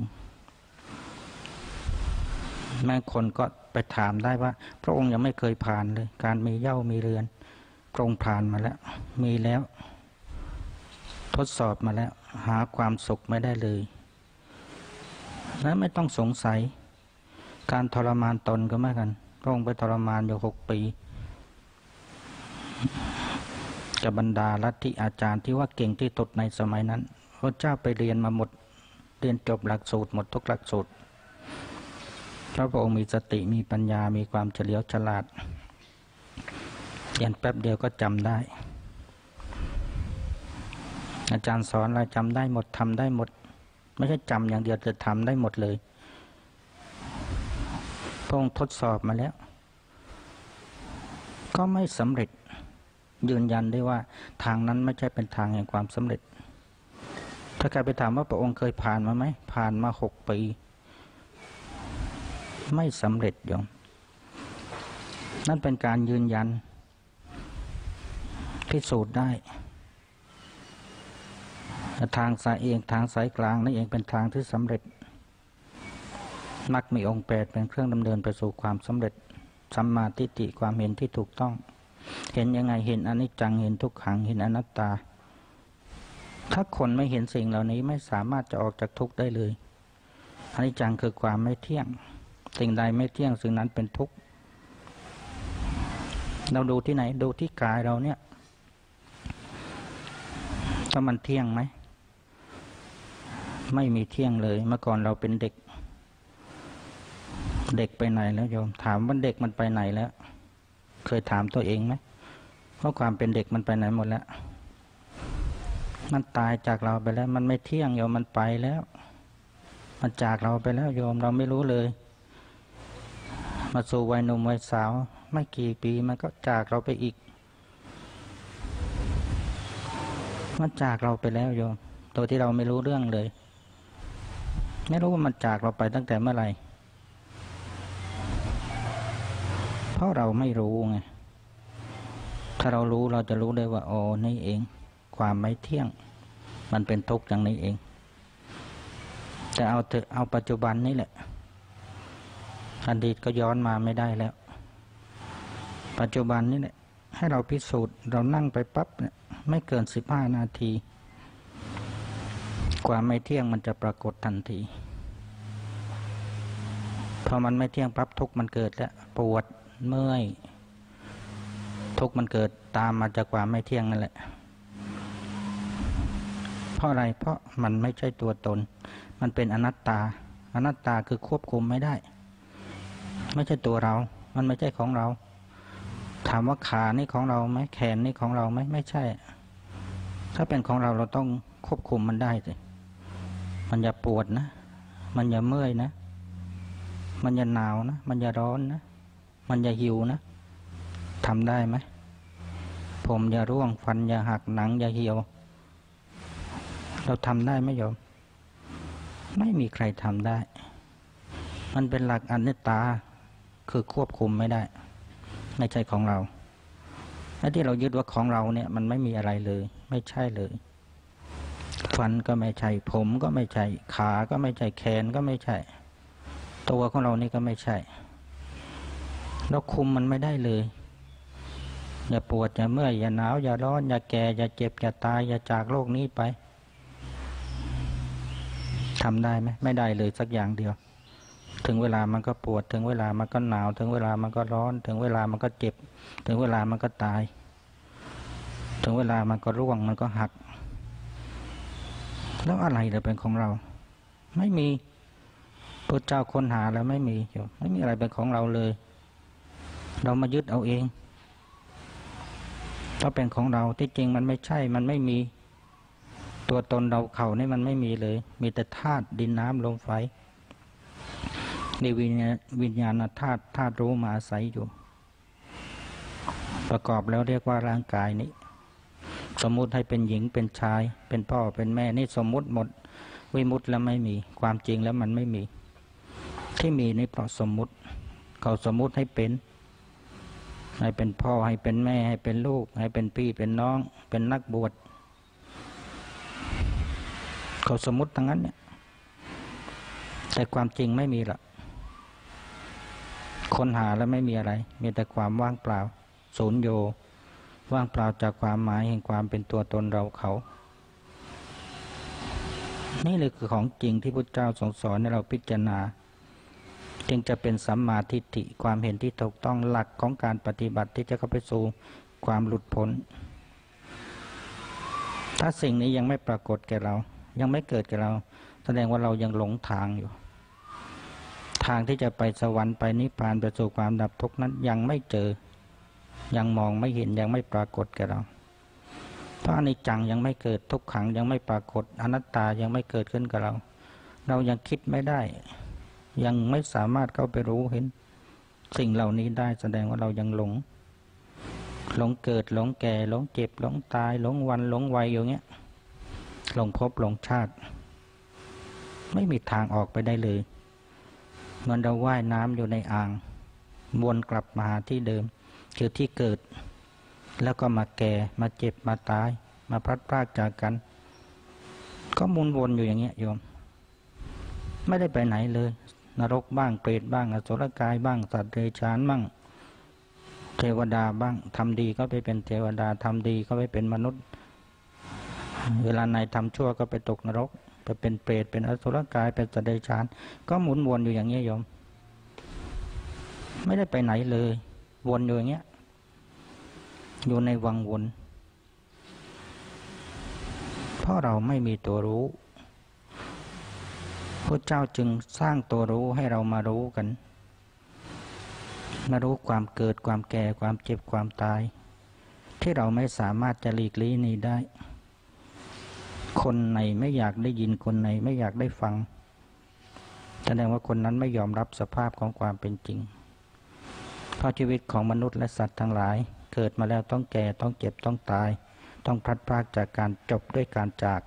แม้คนก็ไปถามได้ว่าพระองค์ยังไม่เคยผ่านเลยการมีเหย้ามีเรือนพระองค์ผ่านมาแล้วมีแล้วทดสอบมาแล้วหาความสุขไม่ได้เลยและไม่ต้องสงสัยการทรมานตนก็เหมือนกันพระองค์ไปทรมานอยู่6 ปีกับบรรดาลัทธิอาจารย์ที่ว่าเก่งที่สุดในสมัยนั้นพระเจ้าไปเรียนมาหมดรียนจบหลักสูตรหมดทุกหลักสูตรเพราะพระองค์มีสติมีปัญญามีความเฉลียวฉลาดเรียนแป๊บเดียวก็จำได้อาจารย์สอนอะไรจำได้หมดทำได้หมดไม่ใช่จำอย่างเดียวจะทำได้หมดเลยพระองค์ทดสอบมาแล้วก็ไม่สำเร็จยืนยันได้ว่าทางนั้นไม่ใช่เป็นทางแห่งความสำเร็จถ้าใครไปถามว่าพระองค์เคยผ่านมาไหมผ่านมา6 ปีไม่สำเร็จโยมนั่นเป็นการยืนยันพิสูจน์ได้ทางสายเองทางสายกลางนั่นเองเป็นทางที่สำเร็จมรรคมีองค์8เป็นเครื่องดำเนินไปสู่ความสำเร็จสัมมาทิฏฐิความเห็นที่ถูกต้องเห็นยังไงเห็นอนิจจังเห็นทุกขังเห็นอนัตตาถ้าคนไม่เห็นสิ่งเหล่านี้ไม่สามารถจะออกจากทุกข์ได้เลยอนิจจังคือความไม่เที่ยงสิ่งใดไม่เที่ยงสิ่งนั้นเป็นทุกข์เราดูที่ไหนดูที่กายเราเนี่ยถ้ามันเที่ยงไหมไม่มีเที่ยงเลยเมื่อก่อนเราเป็นเด็กไปไหนแล้วโยมถามว่าเด็กมันไปไหนแล้วเคยถามตัวเองไหมเพราะความเป็นเด็กมันไปไหนหมดแล้วมันตายจากเราไปแล้วมันไม่เที่ยงโยมมันไปแล้วมันจากเราไปแล้วโยมเราไม่รู้เลยมาสู่วัยหนุ่มวัยสาวไม่กี่ปีมันก็จากเราไปอีกมันจากเราไปแล้วโยมโดยที่เราไม่รู้เรื่องเลยไม่รู้ว่ามันจากเราไปตั้งแต่เมื่อไหร่เพราะเราไม่รู้ไงถ้าเรารู้เราจะรู้ได้ว่าอ๋อนี่เองความไม่เที่ยงมันเป็นทุกข์อย่างนี้เองแต่เอาปัจจุบันนี่แหละอดีตก็ย้อนมาไม่ได้แล้วปัจจุบันนี่แหละให้เราพิสูจน์เรานั่งไปปั๊บเนี่ยไม่เกิน15 นาทีความไม่เที่ยงมันจะปรากฏทันทีพอมันไม่เที่ยงปั๊บทุกข์มันเกิดแล้วปวดเมื่อยทุกข์มันเกิดตามมาจากความไม่เที่ยงนั่นแหละเพราะอะไรเพราะมันไม่ใช่ตัวตนมันเป็นอนัตตาอนัตตาคือควบคุมไม่ได้ไม่ใช่ตัวเรามันไม่ใช่ของเราถามว่าขานี่ของเราไหมแขนนี่ของเราไหมไม่ใช่ถ้าเป็นของเราเราต้องควบคุมมันได้สิมันอย่าปวดนะมันอย่าเมื่อยนะมันอย่าหนาวนะมันอย่าร้อนนะมันอย่าหิวนะทำได้ไหมผมอย่าร่วงฟันอย่าหักหนังอย่าเหี่ยวเราทำได้ไหมโยมไม่มีใครทำได้มันเป็นหลักอนัตตาคือควบคุมไม่ได้ไม่ใช่ของเราและที่เรายึดว่าของเราเนี่ยมันไม่มีอะไรเลยไม่ใช่เลยฟันก็ไม่ใช่ผมก็ไม่ใช่ขาก็ไม่ใช่แขนก็ไม่ใช่ตัวของเรานี่ก็ไม่ใช่เราคุมมันไม่ได้เลยอย่าปวดอย่าเมื่อยอย่าหนาวอย่าร้อนอย่าแก่อย่าเจ็บอย่าตายอย่าจากโลกนี้ไปทำได้ไหมไม่ได้เลยสักอย่างเดียวถึงเวลามันก็ปวดถึงเวลามันก็หนาวถึงเวลามันก็ร้อนถึงเวลามันก็เจ็บถึงเวลามันก็ตายถึงเวลามันก็ร่วงมันก็หักแล้วอะไรจะเป็นของเราไม่มีพระเจ้าค้นหาแล้วไม่มีอะไรเป็นของเราเลยเรามายึดเอาเองถ้าเป็นของเราที่จริงมันไม่ใช่มันไม่มีตัวตนเราเขานี่มันไม่มีเลยมีแต่ธาตุดินน้ำลมไฟนี่วิญญาณธาตุรู้มาอาศัยอยู่ประกอบแล้วเรียกว่าร่างกายนี้สมมุติให้เป็นหญิงเป็นชายเป็นพ่อเป็นแม่นี่สมมุติหมดวิมุตติแล้วไม่มีความจริงแล้วมันไม่มีที่มีนี่เพราะสมมุติเขาสมมุติให้เป็นพ่อให้เป็นแม่ให้เป็นลูกให้เป็นพี่เป็นน้องเป็นนักบวชเขาสมมุติทั้งนั้นเนี่ยแต่ความจริงไม่มีหรอกค้นหาแล้วไม่มีอะไรมีแต่ความว่างเปล่าศูนย์โยว่างเปล่าจากความหมายแห่งความเป็นตัวตนเราเขานี่เลยคือของจริงที่พุทธเจ้าทรงสอนให้เราพิจารณาจึงจะเป็นสัมมาทิฏฐิความเห็นที่ถูกต้องหลักของการปฏิบัติที่จะเข้าไปสู่ความหลุดพ้นถ้าสิ่งนี้ยังไม่ปรากฏแก่เรายังไม่เกิดแก่เราแสดงว่าเรายังหลงทางอยู่ทางที่จะไปสวรรค์ไปนิพพานไปสู่ความดับทุกข์นั้นยังไม่เจอยังมองไม่เห็นยังไม่ปรากฏแก่เราเพราะอนิจจังยังไม่เกิดทุกขังยังไม่ปรากฏอนัตตายังไม่เกิดขึ้นกับเราเรายังคิดไม่ได้ยังไม่สามารถเข้าไปรู้เห็นสิ่งเหล่านี้ได้แสดงว่าเรายังหลงเกิดหลงแก่หลงเจ็บหลงตายหลงวันหลงวัยอย่างเงี้ยหลงภพหลงชาติไม่มีทางออกไปได้เลยเหมือนเราว่ายน้ำอยู่ในอ่างวนกลับมาที่เดิมคือที่เกิดแล้วก็มาแก่มาเจ็บมาตายมาพลัดพรากจากกันก็หมุนวนอยู่อย่างเงี้ยโยมไม่ได้ไปไหนเลยนรกบ้างเปรตบ้างอสุรกายบ้างสัตว์เดรัจฉานบ้างเทวดาบ้างทำดีก็ไปเป็นเทวดาทำดีก็ไปเป็นมนุษย์เวลาไหนทำชั่วก็ไปตกนรกไปเป็นเปรตเป็นอสุรกายเป็นสัตว์เดรัจฉานก็หมุนวนอยู่อย่างเงี้ยโยมไม่ได้ไปไหนเลยวนอยู่อย่างเงี้ยอยู่ในวังวนเพราะเราไม่มีตัวรู้พระเจ้าจึงสร้างตัวรู้ให้เรามารู้กันมารู้ความเกิดความแก่ความเจ็บความตายที่เราไม่สามารถจะหลีกลี่นี้ได้คนไหนไม่อยากได้ยินคนไหนไม่อยากได้ฟังแสดงว่าคนนั้นไม่ยอมรับสภาพของความเป็นจริงเพราะชีวิตของมนุษย์และสัตว์ทั้งหลายเกิดมาแล้วต้องแก่ต้องเจ็บต้องตายต้องพลัดพรากจากการจบด้วยการจาก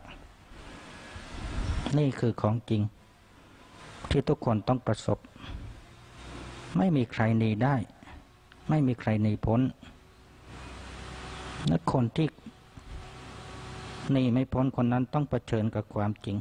นี่คือของจริงที่ทุกคนต้องประสบไม่มีใครหนีได้ไม่มีใครหนีพ้นและคนที่หนีไม่พ้นคนนั้นต้องเผชิญกับความจริง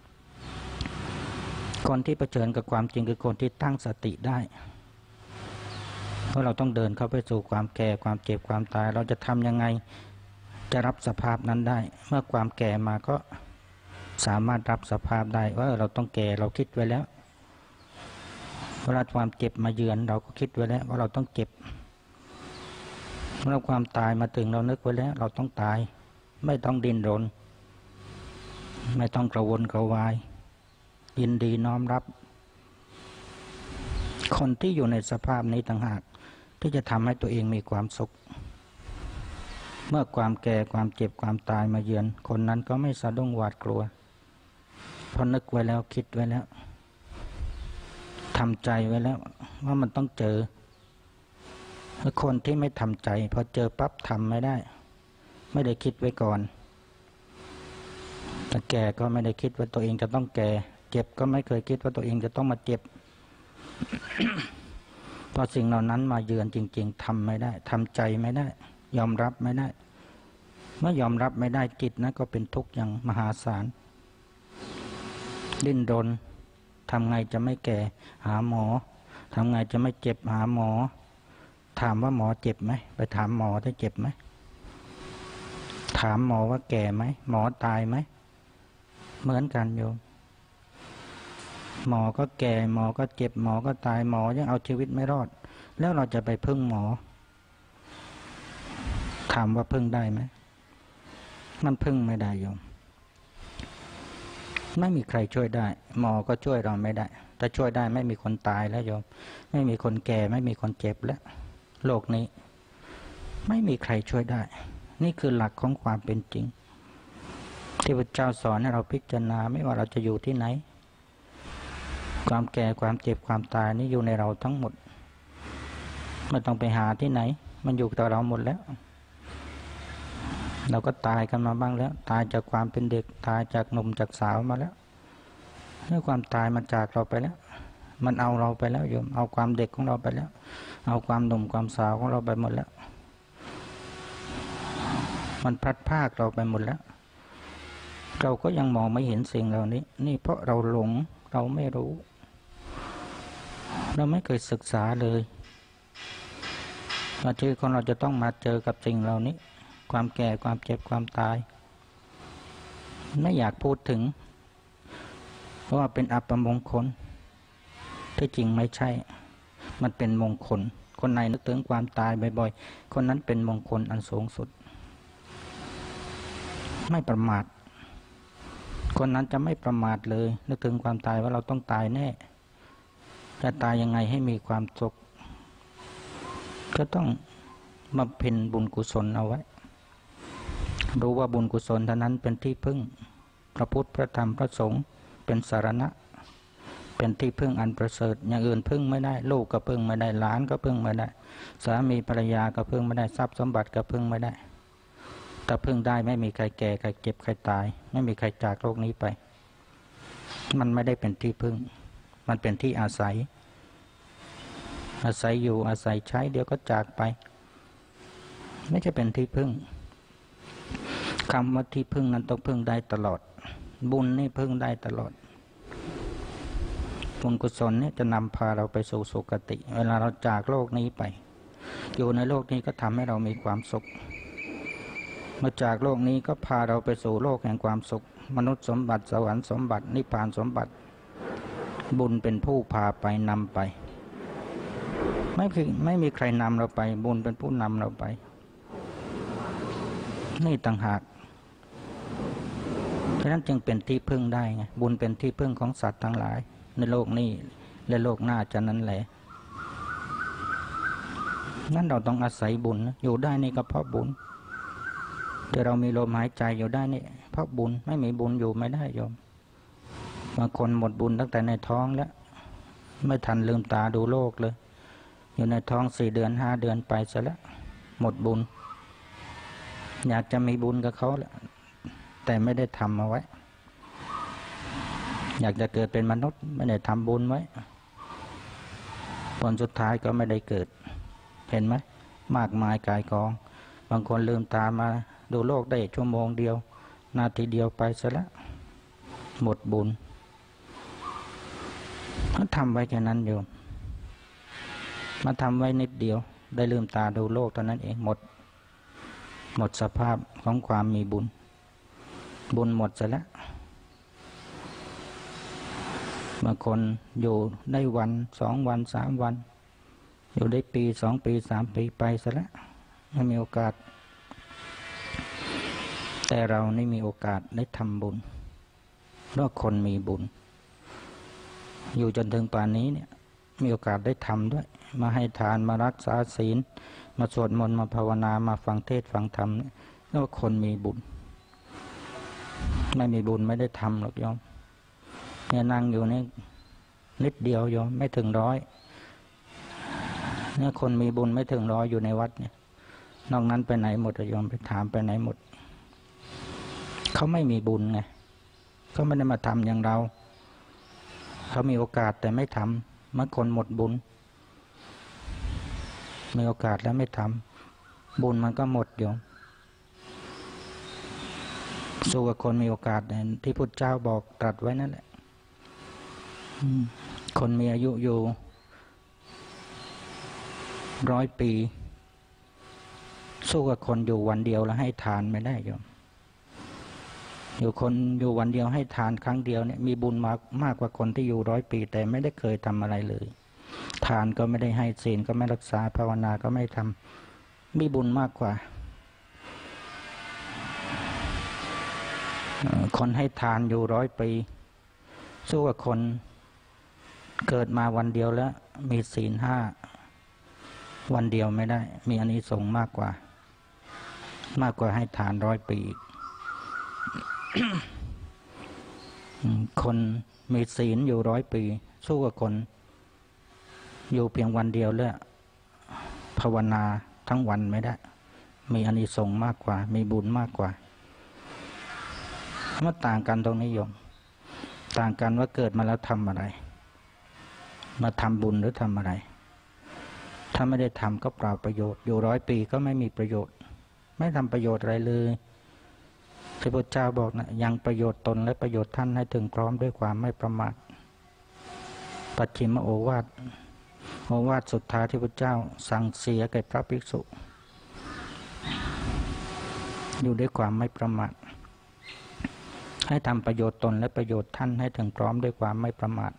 คนที่เผชิญกับความจริงคือคนที่ตั้งสติได้เพราะเราต้องเดินเข้าไปสู่ความแก่ความเจ็บความตายเราจะทำยังไงจะรับสภาพนั้นได้เมื่อความแก่มาก็สามารถรับสภาพได้ว่าเราต้องแก่เราคิดไว้แล้วเวลาความเจ็บมาเยือนเราก็คิดไว้แล้วว่าเราต้องเจ็บเมื่อความตายมาถึงเรานึกไว้แล้วเราต้องตายไม่ต้องดิ้นรนไม่ต้องกระวนกระวายยินดีน้อมรับคนที่อยู่ในสภาพนี้ต่างหากที่จะทำให้ตัวเองมีความสุขเมื่อความแก่ความเจ็บความตายมาเยือนคนนั้นก็ไม่สะดุ้งหวาดกลัวเพราะนึกไว้แล้วคิดไว้แล้วทำใจไว้แล้วว่ามันต้องเจอแล้วคนที่ไม่ทำใจพอเจอปั๊บทำไม่ได้ไม่ได้คิดไว้ก่อนแต่แก่ก็ไม่ได้คิดว่าตัวเองจะต้องแก่เจ็บก็ไม่เคยคิดว่าตัวเองจะต้องมาเจ็บ พอสิ่งเหล่านั้นมาเยือนจริงๆทำไม่ได้ทำใจไม่ได้ยอมรับไม่ได้เมื่อยอมรับไม่ได้จิตนั้นก็เป็นทุกข์อย่างมหาศาลดิ้นรนทำไงจะไม่แก่หาหมอทำไงจะไม่เจ็บหาหมอถามว่าหมอเจ็บไหมไปถามหมอได้เจ็บไหมถามหมอว่าแก่ไหมหมอตายไหมเหมือนกันโยมหมอก็แก่หมอก็เจ็บหมอก็ตายหมอยังเอาชีวิตไม่รอดแล้วเราจะไปพึ่งหมอถามว่าพึ่งได้ไหมมันพึ่งไม่ได้โยมไม่มีใครช่วยได้หมอก็ช่วยเราไม่ได้แต่ช่วยได้ไม่มีคนตายแล้วโยมไม่มีคนแก่ไม่มีคนเจ็บแล้วโลกนี้ไม่มีใครช่วยได้นี่คือหลักของความเป็นจริงที่พระเจ้าสอนให้เราพิจารณาไม่ว่าเราจะอยู่ที่ไหนความแก่ความเจ็บความตายนี่อยู่ในเราทั้งหมดไม่ต้องไปหาที่ไหนมันอยู่กับเราหมดแล้วเราก็ตายกันมาบ้างแล้วตายจากความเป็นเด็กตายจากหนุ่มจากสาวมาแล้วเมื่อความตายมันจากเราไปแล้วมันเอาเราไปแล้วโยมเอาความเด็กของเราไปแล้วเอาความหนุ่มความสาวของเราไปหมดแล้วมันพลัดพรากเราไปหมดแล้วเราก็ยังมองไม่เห็นสิ่งเหล่านี้นี่เพราะเราหลงเราไม่รู้เราไม่เคยศึกษาเลยว่าชีวิตของเราจะต้องมาเจอกับสิ่งเหล่านี้ความแก่ความเจ็บความตายไม่อยากพูดถึงเพราะว่าเป็นอัปมงคลที่จริงไม่ใช่มันเป็นมงคลคนไหนนึกถึงความตายบ่อยๆคนนั้นเป็นมงคลอันสูงสุดไม่ประมาทคนนั้นจะไม่ประมาทเลยนึกถึงความตายว่าเราต้องตายแน่จะตายยังไงให้มีความสุขก็ต้องมาเพ็ญบุญกุศลเอาไว้รู้ว่าบุญกุศลเท่านั้นเป็นที่พึ่งพระพุทธพระธรรมพระสงฆ์เป็นสารณะเป็นที่พึ่งอันประเสริฐอย่างอื่นพึ่งไม่ได้ลูกก็พึ่งไม่ได้หลานก็พึ่งไม่ได้สามีภรรยาก็พึ่งไม่ได้ทรัพย์สมบัติก็พึ่งไม่ได้แต่พึ่งได้ไม่มีใครแก่ใครเจ็บใครตายไม่มีใครจากโลกนี้ไปมันไม่ได้เป็นที่พึ่งมันเป็นที่อาศัยอยู่อาศัยใช้เดี๋ยวก็จากไปไม่ใช่เป็นที่พึ่งคำว่าที่พึ่งนั้นต้องพึ่งได้ตลอดบุญนี่พึ่งได้ตลอดบุญกุศลนี่จะนำพาเราไปสู่สุคติเวลาเราจากโลกนี้ไปอยู่ในโลกนี้ก็ทำให้เรามีความสุขมาจากโลกนี้ก็พาเราไปสู่โลกแห่งความสุขมนุษย์สมบัติสวรรค์สมบัตินิพพานสมบัติบุญเป็นผู้พาไปนำไปไม่มีใครนำเราไปบุญเป็นผู้นำเราไปนี่ต่างหากฉะนั้นจึงเป็นที่พึ่งได้ไงบุญเป็นที่พึ่งของสัตว์ทั้งหลายในโลกนี้และโลกหน้าจะนั้นแหละงั้นเราต้องอาศัยบุญอยู่ได้นี่ก็เพราะบุญแต่เรามีลมหายใจอยู่ได้นี่เพราะบุญไม่มีบุญอยู่ไม่ได้โยมบางคนหมดบุญตั้งแต่ในท้องแล้วไม่ทันลืมตาดูโลกเลยอยู่ในท้อง4 เดือน5 เดือนไปซะแล้วหมดบุญอยากจะมีบุญกับเขาแหละแต่ไม่ได้ทำเอาไว้อยากจะเกิดเป็นมนุษย์ไม่ได้ทำบุญไว้ผลสุดท้ายก็ไม่ได้เกิดเห็นไหมมากมายกายกองบางคนลืมตามาดูโลกได้ชั่วโมงเดียวนาทีเดียวไปซะแล้วหมดบุญเขาทำไว้แค่นั้นโยมมาทำไว้นิดเดียวได้ลืมตาดูโลกเท่านั้นเองหมดสภาพของความมีบุญหมดซะแล้วบางคนอยู่ได้วัน2 วัน3 วันอยู่ได้ปี2 ปี3 ปีไปซะแล้วไม่มีโอกาสแต่เรานี่มีโอกาสได้ทำบุญเพราะคนมีบุญอยู่จนถึงป่านนี้เนี่ยมีโอกาสได้ทำด้วยมาให้ทานมารักษาศีลมาสวดมนต์มาภาวนามาฟังเทศฟังธรรมนี่ว่าคนมีบุญไม่มีบุญไม่ได้ทำหรอกโยมเนี่ยนั่งอยู่นี่นิดเดียวโยมไม่ถึง100เนี่ยคนมีบุญไม่ถึง100อยู่ในวัดเนี่ยนอกนั้นไปไหนหมดโยมไปถามไปไหนหมดเขาไม่มีบุญไงเขาไม่ได้มาทำอย่างเราเขามีโอกาสแต่ไม่ทำเมื่อคนหมดบุญมีโอกาสแล้วไม่ทำบุญมันก็หมดโยมสู้กับคนมีโอกาสที่พุทธเจ้าบอกตรัสไว้นั่นแหละคนมีอายุอยู่100 ปีสู้กับคนอยู่วันเดียวแล้วให้ทานไม่ได้โยมคนอยู่วันเดียวให้ทานครั้งเดียวเนี่ยมีบุญมากกว่าคนที่อยู่100 ปีแต่ไม่ได้เคยทำอะไรเลยทานก็ไม่ได้ให้ศีลก็ไม่รักษาภาวนาก็ไม่ทำมีบุญมากกว่าคนให้ทานอยู่100 ปีสู้กับคนเกิดมาวันเดียวแล้วมีศีล5วันเดียวไม่ได้มีอานิสงส์มากกว่าให้ทาน100 ปี คนมีศีลอยู่100 ปีสู้กับคนอยู่เพียงวันเดียวแล้วภาวนาทั้งวันไม่ได้มีอานิสงส์มากกว่ามีบุญมากกว่ามันต่างกันตรงนี้โยมต่างกันว่าเกิดมาแล้วทำอะไรมาทำบุญหรือทำอะไรถ้าไม่ได้ทำก็เปล่าประโยชน์อยู่100 ปีก็ไม่มีประโยชน์ไม่ทำประโยชน์อะไรเลยพระพุทธเจ้าบอกนะยังประโยชน์ตนและประโยชน์ท่านให้ถึงพร้อมด้วยความไม่ประมาทปัจฉิมโอวาทสุดท้ายที่พระเจ้าสั่งเสียแก่พระภิกษุอยู่ด้วยความไม่ประมาทให้ทำประโยชน์ตนและประโยชน์ท่านให้ถึงพร้อมด้วยความไม่ประมาท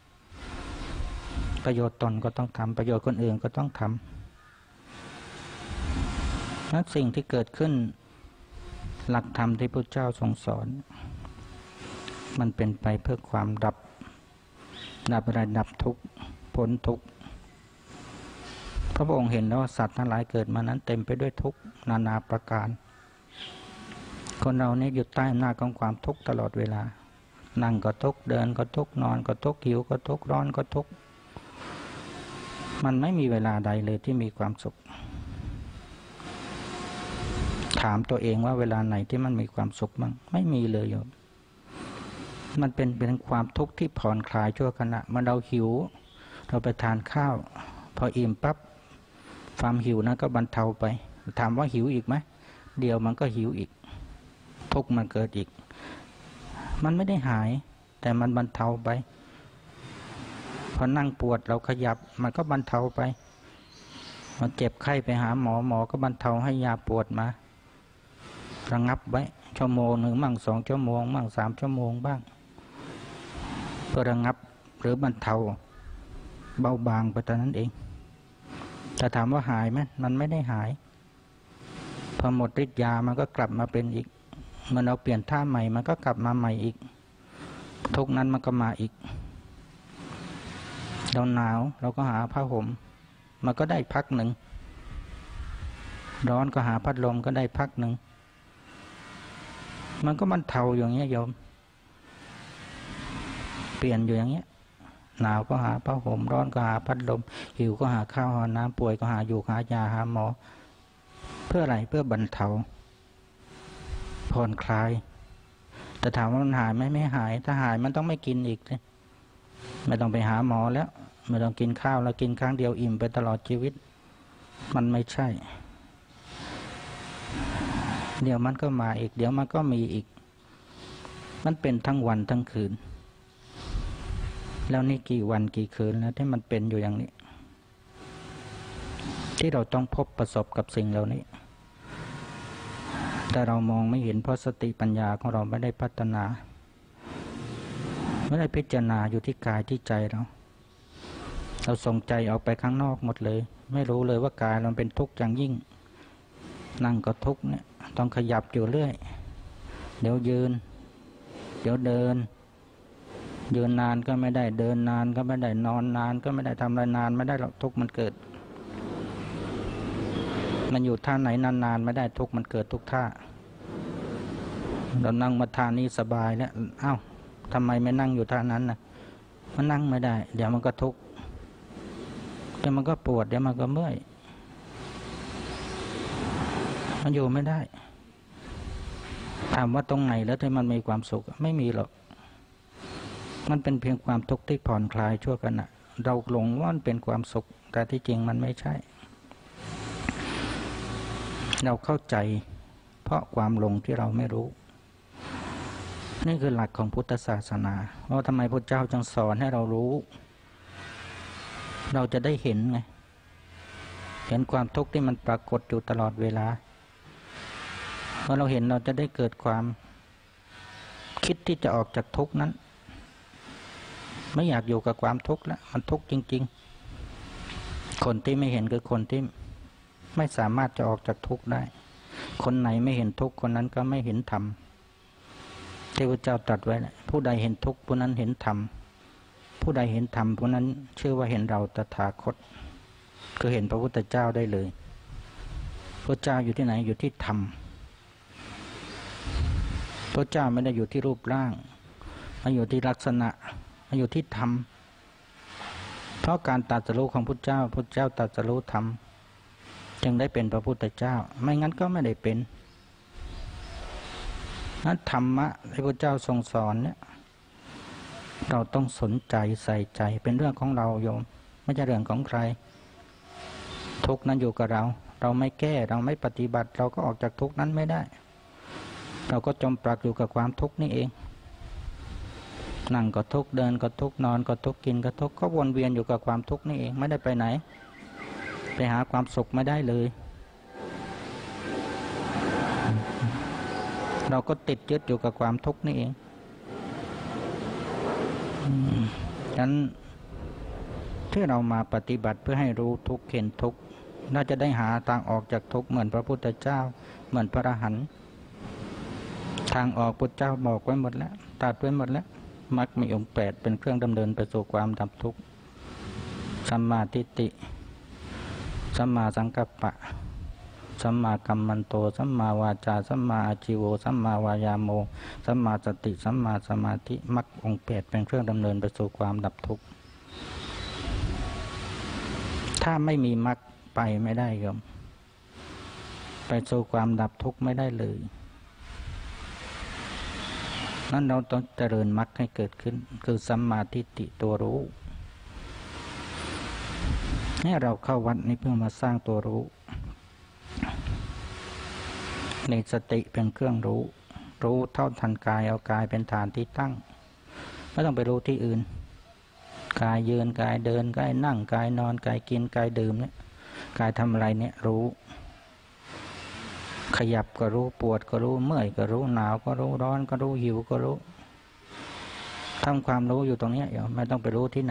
ประโยชน์ตนก็ต้องทำประโยชน์คนอื่นก็ต้องทำและสิ่งที่เกิดขึ้นหลักธรรมที่พระเจ้าทรงสอนมันเป็นไปเพื่อความดับอะไรดับทุกข์พ้นทุกข์พระองค์เห็นแล้วว่าสัตว์ทั้งหลายเกิดมานั้นเต็มไปด้วยทุกข์นานาประการคนเราเนี่ยอยู่ใต้อำนาจของความทุกข์ตลอดเวลานั่งก็ทุกข์เดินก็ทุกข์นอนก็ทุกข์หิวก็ทุกข์ร้อนก็ทุกข์มันไม่มีเวลาใดเลยที่มีความสุขถามตัวเองว่าเวลาไหนที่มันมีความสุขบ้างไม่มีเลยโยมมันเป็นความทุกข์ที่ผ่อนคลายชั่วขณะเมื่อเราหิวเราไปทานข้าวพออิ่มปั๊บความหิวนั้นก็บรรเทาไปถามว่าหิวอีกไหมเดี๋ยวมันก็หิวอีกทุกข์มันเกิดอีกมันไม่ได้หายแต่มันบรรเทาไปพอนั่งปวดเราขยับมันก็บรรเทาไปมันเจ็บไข้ไปหาหมอหมอก็บรรเทาให้ยาปวดมาระงับไว้ชั่วโมงหนึ่งมั่ง2 ชั่วโมงมั่ง3 ชั่วโมงบ้างเพื่อระงับหรือบรรเทาเบาบางไปเท่านั้นเองแต่ถามว่าหายไหมมันไม่ได้หายพอหมดฤทธิ์ยามันก็กลับมาเป็นอีกเมื่อเราเปลี่ยนท่าใหม่มันก็กลับมาใหม่อีกทุกนั้นมันก็มาอีกเราหนาวเราก็หาผ้าห่มมันก็ได้พักหนึ่งร้อนก็หาพัดลมก็ได้พักหนึ่งมันก็บรรเทาอย่างเงี้ยโยมเปลี่ยนอยู่อย่างเงี้ยหนาวก็หาผ้าห่มร้อนก็หาพัดลมหิวก็หาข้าวหาน้ำป่วยก็หาอยู่หายาหาหมอเพื่ออะไรเพื่อบรรเทาผ่อนคลายแต่ถามว่ามันหายไหมไม่หายถ้าหายมันต้องไม่กินอีกเลยไม่ต้องไปหาหมอแล้วไม่ต้องกินข้าวแล้วกินครั้งเดียวอิ่มไปตลอดชีวิตมันไม่ใช่เดี๋ยวมันก็มาอีกเดี๋ยวมันก็มีอีกมันเป็นทั้งวันทั้งคืนแล้วนี่กี่วันกี่คืนแล้วที่มันเป็นอยู่อย่างนี้ที่เราต้องพบประสบกับสิ่งเหล่านี้แต่เรามองไม่เห็นเพราะสติปัญญาของเราไม่ได้พัฒนาไม่ได้พิจารณาอยู่ที่กายที่ใจเราส่งใจออกไปข้างนอกหมดเลยไม่รู้เลยว่ากายเราเป็นทุกข์อย่างยิ่งนั่งก็ทุกข์เนี่ยต้องขยับอยู่เรื่อยเดี๋ยวยืนเดี๋ยวเดินยืนนานก็ไม่ได้เดินนานก็ไม่ได้นอนนานก็ไม่ได้ทำอะไรนานไม่ได้หรอกทุกข์มันเกิดมันอยู่ท่าไหนนานๆไม่ได้ทุกข์มันเกิดทุกท่าเรานั่งมาท่านี้สบายแล้วอ้าวทำไมไม่นั่งอยู่ท่านั้นนะมันนั่งไม่ได้เดี๋ยวมันก็ทุกข์เดี๋ยวมันก็ปวดเดี๋ยวมันก็เมื่อยมันอยู่ไม่ได้ถามว่าตรงไหนแล้วที่มันมีความสุขไม่มีหรอกมันเป็นเพียงความทุกข์ที่ผ่อนคลายชั่วขณะเราหลงว่ามันเป็นความสุขแต่ที่จริงมันไม่ใช่เราเข้าใจเพราะความหลงที่เราไม่รู้นี่คือหลักของพุทธศาสนาว่าทำไมพระเจ้าจึงสอนให้เรารู้เราจะได้เห็นไงเห็นความทุกข์ที่มันปรากฏอยู่ตลอดเวลาเมื่อเราเห็นเราจะได้เกิดความคิดที่จะออกจากทุกข์นั้นไม่อยากอยู่กับความทุกข์แล้วมันทุกข์จริงๆคนที่ไม่เห็นคือคนที่ไม่สามารถจะออกจากทุกข์ได้คนไหนไม่เห็นทุกข์คนนั้นก็ไม่เห็นธรรมที่พระเจ้าตรัสไว้ผู้ใดเห็นทุกข์ผู้นั้นเห็นธรรมผู้ใดเห็นธรรมผู้นั้นชื่อว่าเห็นเราตถาคตคือเห็นพระพุทธเจ้าได้เลยพระเจ้าอยู่ที่ไหนอยู่ที่ธรรมพระเจ้าไม่ได้อยู่ที่รูปร่างมันอยู่ที่ลักษณะมันอยู่ที่ธรรมเพราะการตรัสรู้ของพระเจ้าตรัสรู้ธรรมจึงได้เป็นพระพุทธเจ้าไม่งั้นก็ไม่ได้เป็นนั้นธรรมะที่พระเจ้าทรงสอนเนี่ยเราต้องสนใจใส่ใจเป็นเรื่องของเราโยมไม่ใช่เรื่องของใครทุกข์นั้นอยู่กับเราไม่แก้เราไม่ปฏิบัติเราก็ออกจากทุกข์นั้นไม่ได้เราก็จมปลักอยู่กับความทุกข์นี่เองนั่งก็ทุกข์เดินก็ทุกข์นอนก็ทุกข์กินก็ทุกข์ก็วนเวียนอยู่กับความทุกข์นี่เองไม่ได้ไปไหนไปหาความสุขไม่ได้เลยเราก็ติดยึดอยู่กับความทุกข์นี่เองฉะนั้นที่เรามาปฏิบัติเพื่อให้รู้ทุกข์เห็นทุกข์น่าจะได้หาทางออกจากทุกข์เหมือนพระพุทธเจ้าเหมือนพระอรหันต์ทางออกพุทธเจ้าบอกไว้หมดแล้วตัดไว้หมดแล้วมรรคมีองค์8เป็นเครื่องดำเนินไปสู่ความดับทุกข์สัมมาทิฏฐิสัมมาสังกัปปะสัมมากัมมันโตสัมมาวาจาสัมมาอาชีโวสัมมาวายาโมสัมมาสติสัมมาสมาธิมรรคองค์8เป็นเครื่องดำเนินไปสู่ความดับทุกข์ถ้าไม่มีมรรคไปไม่ได้โยมไปสู่ความดับทุกข์ไม่ได้เลยนั้นเราต้องเจริญมรรคให้เกิดขึ้นคือสัมมาทิฏฐิตัวรู้ให้เราเข้าวัดนี้เพื่อมาสร้างตัวรู้ในสติเป็นเครื่องรู้รู้เท่าทันกายเอากายเป็นฐานที่ตั้งไม่ต้องไปรู้ที่อื่นกายยืนกายเดินกายนั่งกายนอนกายกินกายดื่มเนี่ยกายทำอะไรเนี่ยรู้ขยับก็รู้ปวดก็รู้เมื่อยก็รู้หนาวก็รู้ร้อนก็รู้หิวก็รู้ทำความรู้อยู่ตรงนี้อย่าไม่ต้องไปรู้ที่ไหน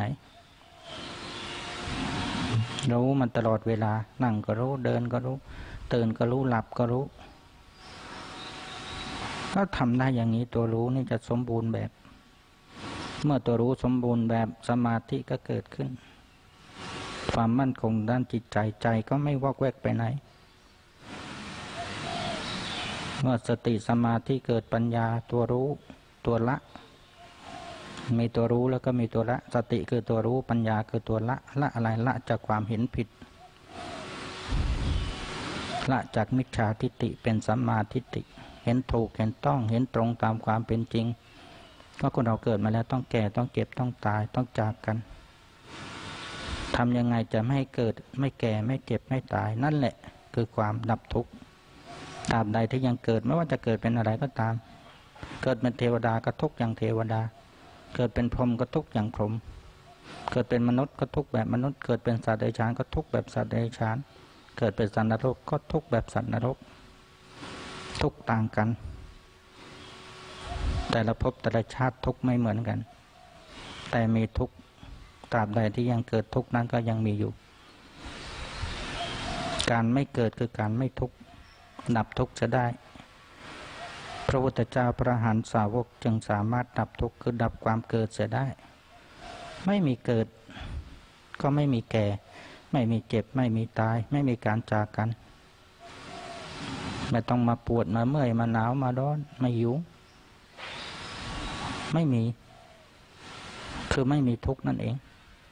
รู้มันตลอดเวลานั่งก็รู้เดินก็รู้ตื่นก็รู้หลับก็รู้ก็ทำได้อย่างนี้ตัวรู้นี่จะสมบูรณ์แบบเมื่อตัวรู้สมบูรณ์แบบสมาธิก็เกิดขึ้นความมั่นคงด้านจิตใจใจก็ไม่วอกแวกไปไหนเมื่อสติสมาธิเกิดปัญญาตัวรู้ตัวละมีตัวรู้แล้วก็มีตัวละสติคือตัวรู้ปัญญาคือตัวละอะไรละจากความเห็นผิดละจากมิจฉาทิฏฐิเป็นสัมมาทิฏฐิเห็นถูกเห็นต้องเห็นตรงตามความเป็นจริงก็คนเราเกิดมาแล้วต้องแก่ต้องเก็บต้องตายต้องจากกันทำยังไงจะไม่ให้เกิดไม่แก่ไม่เจ็บไม่ตายนั่นแหละคือความดับทุกข์ตราบใดที่ยังเกิดไม่ว่าจะเกิดเป็นอะไรก็ตามเกิดเป็นเทวดาก็ทุกข์อย่างเทวดาเกิดเป็นพรหมก็ทุกข์อย่างพรหมเกิดเป็นมนุษย์ก็ทุกข์แบบมนุษย์เกิดเป็นสัตว์เดรัจฉานก็ทุกข์แบบสัตว์เดรัจฉานเกิดเป็นสัตว์นรกก็ทุกข์แบบสัตว์นรกทุกข์ต่างกันแต่ละภพแต่ละชาติทุกข์ไม่เหมือนกันแต่มีทุกข์ตราบใดที่ยังเกิดทุกข์นั้นก็ยังมีอยู่การไม่เกิดคือการไม่ทุกข์ดับทุกข์จะได้พระพุทธเจ้าพระอรหันตสาวกจึงสามารถดับทุกข์คือดับความเกิดเสียได้ไม่มีเกิดก็ไม่มีแก่ไม่มีเจ็บไม่มีตายไม่มีการจากกันไม่ต้องมาปวดมาเมื่อยมาหนาวมาร้อนมาหิวไม่มีคือไม่มีทุกข์นั่นเอง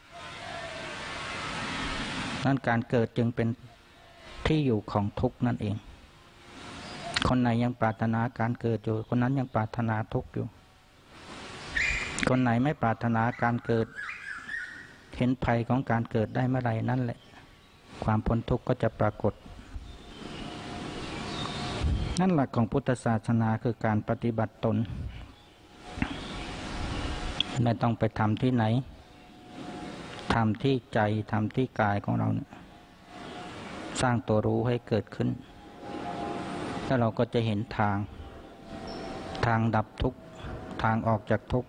นั่นการเกิดจึงเป็นที่อยู่ของทุกข์นั่นเองคนไหนยังปรารถนาการเกิดอยู่คนนั้นยังปรารถนาทุกข์อยู่คนไหนไม่ปรารถนาการเกิดเห็นภัยของการเกิดได้เมื่อไหร่นั่นแหละความพ้นทุกข์ก็จะปรากฏนั่นหลักของพุทธศาสนาคือการปฏิบัติตนไม่ต้องไปทำที่ไหนทำที่ใจทำที่กายของเราเนี่ยสร้างตัวรู้ให้เกิดขึ้นแล้วเราก็จะเห็นทางดับทุกข์ทางออกจากทุกข์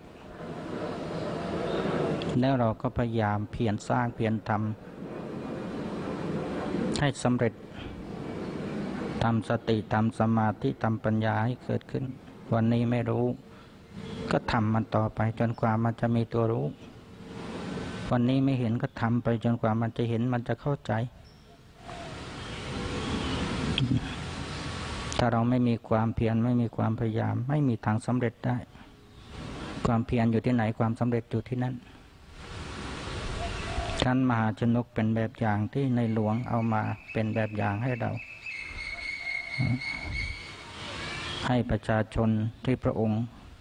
แล้วเราก็พยายามเพียรสร้างเพียรทำให้สำเร็จทำสติทำสมาธิทำปัญญาให้เกิดขึ้นวันนี้ไม่รู้ก็ทำมันต่อไปจนกว่ามันจะมีตัวรู้วันนี้ไม่เห็นก็ทำไปจนกว่ามันจะเห็นมันจะเข้าใจถ้าเราไม่มีความเพียรไม่มีความพยายามไม่มีทางสำเร็จได้ความเพียรอยู่ที่ไหนความสำเร็จอยู่ที่นั่นท่านมหาชนกเป็นแบบอย่างที่ในหลวงเอามาเป็นแบบอย่างให้เราให้ประชาชนที่พระองค์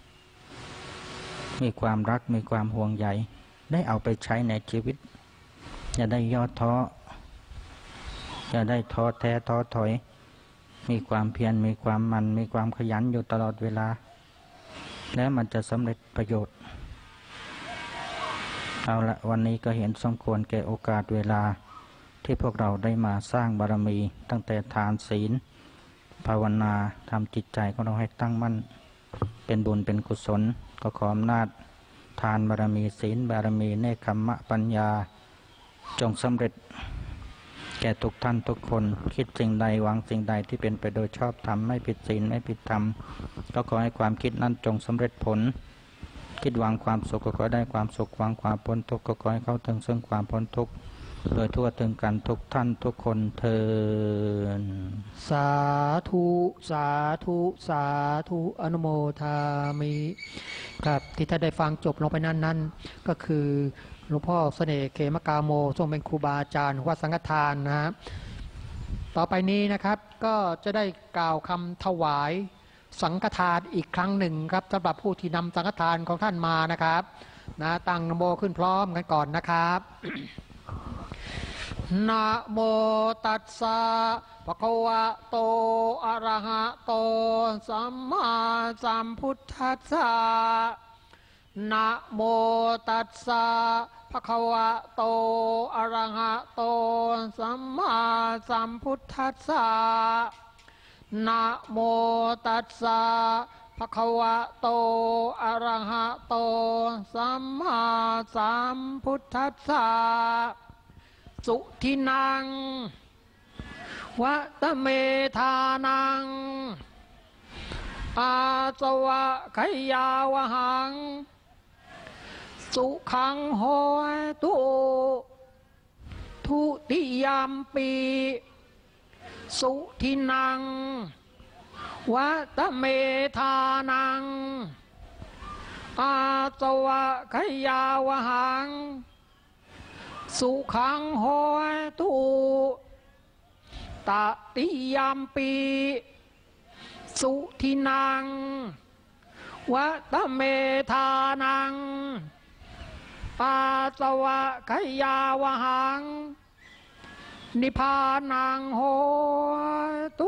มีความรักมีความห่วงใยได้เอาไปใช้ในชีวิตอย่าได้ย่อท้ออย่าได้ท้อแท้ท้อถอยมีความเพียรมีความมันมีความขยันอยู่ตลอดเวลาแล้วมันจะสำเร็จประโยชน์เอาละวันนี้ก็เห็นสมควรแก่โอกาสเวลาที่พวกเราได้มาสร้างบารมีตั้งแต่ทานศีลภาวนาทำจิตใจของเราให้ตั้งมั่นเป็นบุญเป็นกุศลก็ขออำนาจทานบารมีศีลบารมีเนกขัมมะปัญญาจงสำเร็จแก่ทุกท่านทุกคนคิดสิ่งใดหวังสิ่งใดที่เป็นไปโดยชอบธรรมไม่ผิดศีลไม่ผิดธรรมก็ขอให้ความคิดนั้นจงสำเร็จผลคิดหวังความสุขก็ขอได้ความสุขหวังความพ้นทุกข์ก็ขอให้เขาถึงซึ่งความพ้นทุกข์โดยทั่วถึงกันทุกท่านทุกคนเทินสาธุสาธุสาธุอนุโมทามิครับที่ท่านได้ฟังจบลงไปนั้นก็คือหลวงพ่อเสน่ห์เขมกาโมทรงเป็นครูบาอาจารย์วัดสังฆทานนะฮะต่อไปนี้นะครับก็จะได้กล่าวคำถวายสังฆทานอีกครั้งหนึ่งครับสำหรับผู้ที่นำสังฆทานของท่านมานะครับนะตั้งนะโมขึ้นพร้อมกันก่อนนะครับ นะโมตัสสะภะคะวะโตอะระหะโตสัมมาสัมพุทธัสสะนะโมตัสสะภะคะวะโตอะระหะโตสัมมาสัมพุทธัสสะนะโมตัสสะภะคะวะโตอะระหะโตสัมมาสัมพุทธัสสะสุทินังวัตเมธานังอาสวะขยาวหังสุขังโหตุทุติยามปีสุทินังวัตเมธานังอาสวะขยาวหังสุขังโหตุตติยามปีสุทินังวัตเมธานังอาสวะขยาวหังนิพพานังโหตุ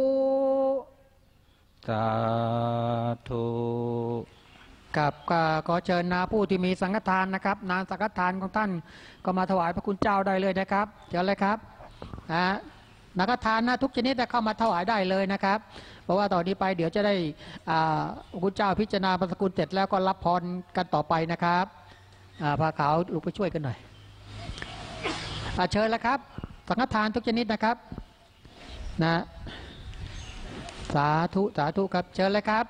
สาธุกับขอเชิญนาผู้ที่มีสังฆทานนะครับนานสังฆทานของท่านก็มาถวายพระคุณเจ้าได้เลยนะครับเชิญเลยครับสังฆทานนะทุกชนิดเข้ามาถวายได้เลยนะครับเพราะว่าต่อนนี้ไปเดี๋ยวจะได้พระคุณเจ้าพิจารณาพระสกุลเสร็จแล้วก็รับพรกันต่อไปนะครับพาขาวลูกไปช่วยกันหน่อยเชิญแล้วครับสังฆทานทุกชนิดนะครับนะสาธุสาธุครับเชิญเลยครับ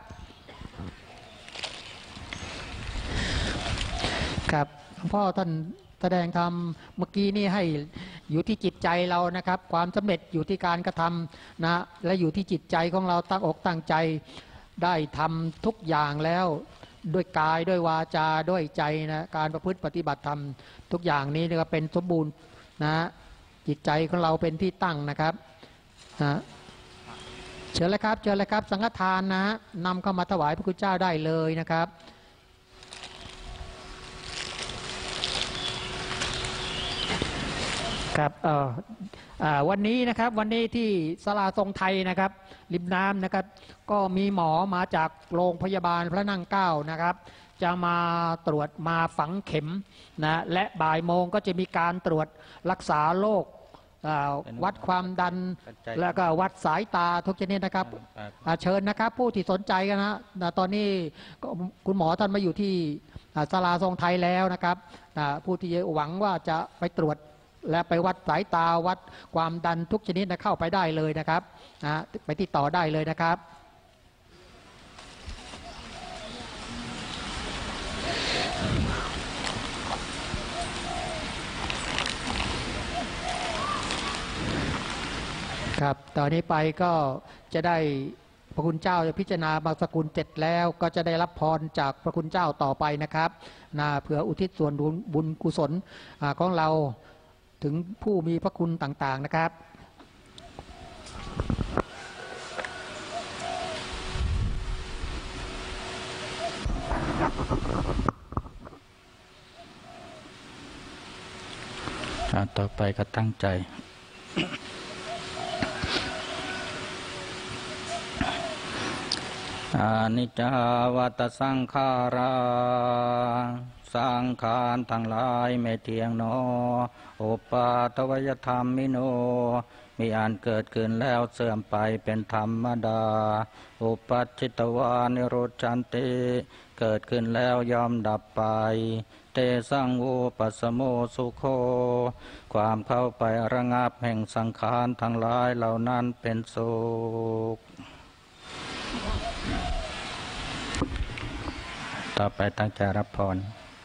ครับหลวงพ่อท่านแสดงธรรมเมื่อกี้นี่ให้อยู่ที่จิตใจเรานะครับความสำเร็จอยู่ที่การกระทำนะและอยู่ที่จิตใจของเราตั้งอกตั้งใจได้ทำทุกอย่างแล้วด้วยกายด้วยวาจาด้วยใจนะการประพฤติปฏิบัติธรรมทุกอย่างนี้ก็เป็นสมบูรณ์นะจิตใจของเราเป็นที่ตั้งนะครับนะเชิญเลยครับเชิญเลยครับสังฆทานนะนำเข้ามาถวายพระคุณเจ้าได้เลยนะครับครับวันนี้นะครับวันนี้ที่ศาลาทรงไทยนะครับริมน้ำนะครับก็มีหมอมาจากโรงพยาบาลพระนั่งเกล้านะครับจะมาตรวจมาฝังเข็มนะและบ่ายโมงก็จะมีการตรวจรักษาโรควัดความดันแล้วก็วัดสายตาทุกชนิดนะครับเชิญนะครับผู้ที่สนใจกันนะตอนนี้คุณหมอท่านมาอยู่ที่ศาลาทรงไทยแล้วนะครับผู้ที่หวังว่าจะไปตรวจและไปวัดสายตาวัดความดันทุกชนิดเข้าไปได้เลยนะครับไปติดต่อได้เลยนะครับครับตอนนี้ไปก็จะได้พระคุณเจ้าจะพิจารณาบางสกุลเสร็จแล้วก็จะได้รับพรจากพระคุณเจ้าต่อไปนะครับเพื่ออุทิศส่วนบุญกุศลของเราถึงผู้มีพระคุณต่างๆนะครับต่อไปก็ตั้งใจอนิจจาวัตสังขาราสังขารทั้งหลายไม่เที่ยงหนอโอปาทวยธรรมมิโนมีอันเกิดขึ้นแล้วเสื่อมไปเป็นธรรมดาอุปัชชิตวานิโรธจันติเกิดขึ้นแล้วยอมดับไปเตสังโวปัสสโมสุโคความเข้าไประงับแห่งสังขารทั้งหลายเหล่านั้นเป็นสุขต่อไปตั้งใจรับพร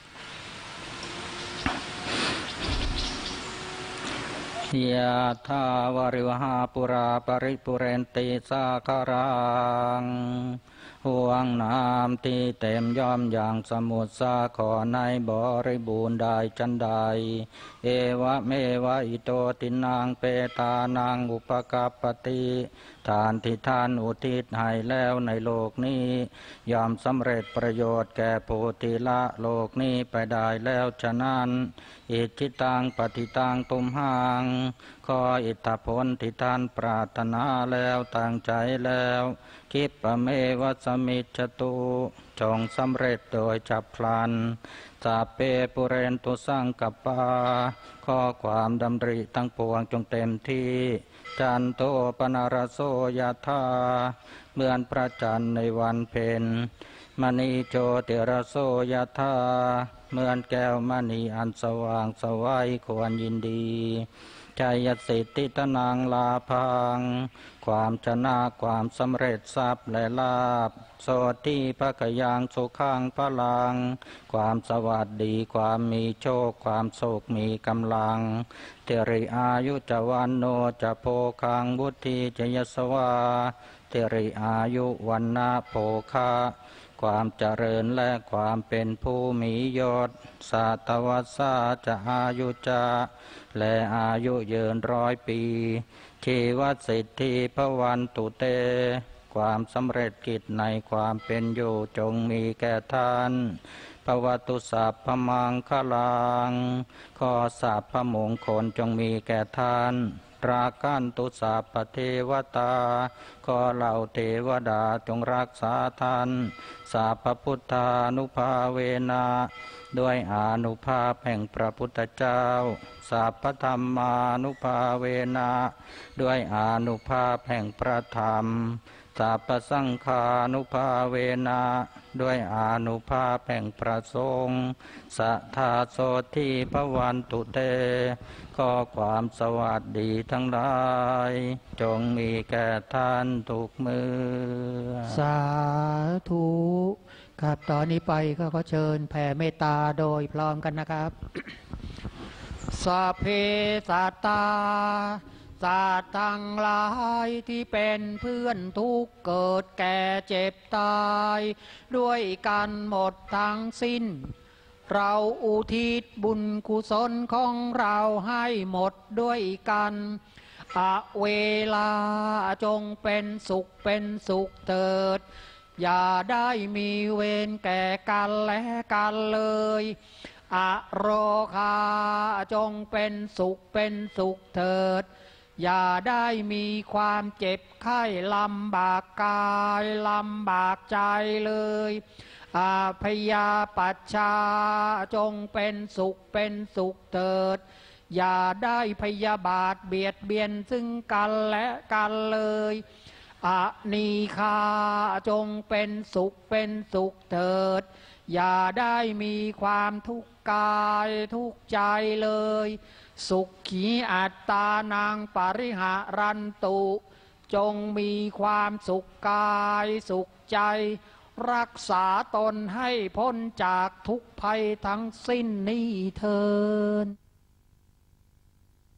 ยะถาวริวหาปุราปริปุเรนติสาคารังห่วงน้ำที่เต็มย่อมอย่างสมุทรสาครในบริบูรณ์ได้จันใดเอวะเมวะอิโตตินังเปตานังอุปกัปปติทานที่ท่านอุทิศให้แล้วในโลกนี้ย่อมสำเร็จประโยชน์แก่ผู้ที่ละโลกนี้ไปได้แล้วฉะนั้นอิทธิตังปฏิตังตุมหังขออิทธผลที่ท่านปรารถนาแล้วตั้งใจแล้วคิปะเมวะสมิจจตุจงสำเร็จโดยฉับพลันสาเปปุเรนตุสังกปาข้อความดำริทั้งปวงจงเต็มที่จันโตปนารโสยธาเหมือนพระจันทร์ในวันเพ็ญมณีโจติรโสยธาเหมือนแก้วมณีอันสว่างสวัยควรยินดีชัยสิทธิตนังลาภังความชนะความสำเร็จทรัพย์และลาภโสติภคยังสุขังพลังความสวัสดีความมีโชคความโศกมีกำลังเทริอายุจวันโนจะโภคังบุติจยสวาเทริอายุวันนาโภคะความเจริญและความเป็นผู้มียศสัตวัสสะจะอายุจะและอายุยืน100 ปีชีวสิทธิภวันตุเตความสำเร็จกิจในความเป็นอยู่จงมีแก่ท่านภวตุสัพพมังคลังขอสัพพมงคลจงมีแก่ท่านรากันตุสัพพเทวตาขอเหล่าเทวดาจงรักษาท่านสัพพพุทธานุภาเวนะด้วยอานุภาพแห่งพระพุทธเจ้าสัพพธรรมานุภาเวนะด้วยอานุภาพแห่งพระธรรมสัพพสังฆานุภาเวนะด้วยอานุภาพแห่งพระสงฆ์สัทธาโสทิภวันตุเตขอความสวัสดีทั้งหลายจงมีแก่ท่านทุกเมื่อสาธุครับตอนนี้ไปก็ขอเชิญแผ่เมตตาโดยพร้อมกันนะครับสัพเพสัตตาสัตว์ทั้งหลายที่เป็นเพื่อนทุกเกิดแก่เจ็บตายด้วยกันหมดทั้งสิ้นเราอุทิศบุญกุศลของเราให้หมดด้วยกันเวลาจงเป็นสุขเถิดอย่าได้มีเวรแก่กันและกันเลยโรคาจงเป็นสุขเถิดอย่าได้มีความเจ็บไข้ลำบากกายลำบากใจเลยพยาปัชชาจงเป็นสุขเถิดอย่าได้พยาบาทเบียดเบียนซึ่งกันและกันเลยนีฆาจงเป็นสุขเถิดอย่าได้มีความทุกข์กายทุกข์ใจเลยสุขีอัตตานังปริหารันตุจงมีความสุขกายสุขใจรักษาตนให้พ้นจากทุกภัยทั้งสิ้นนี้เถิ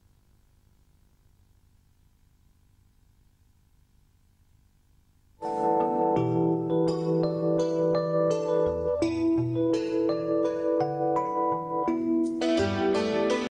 ด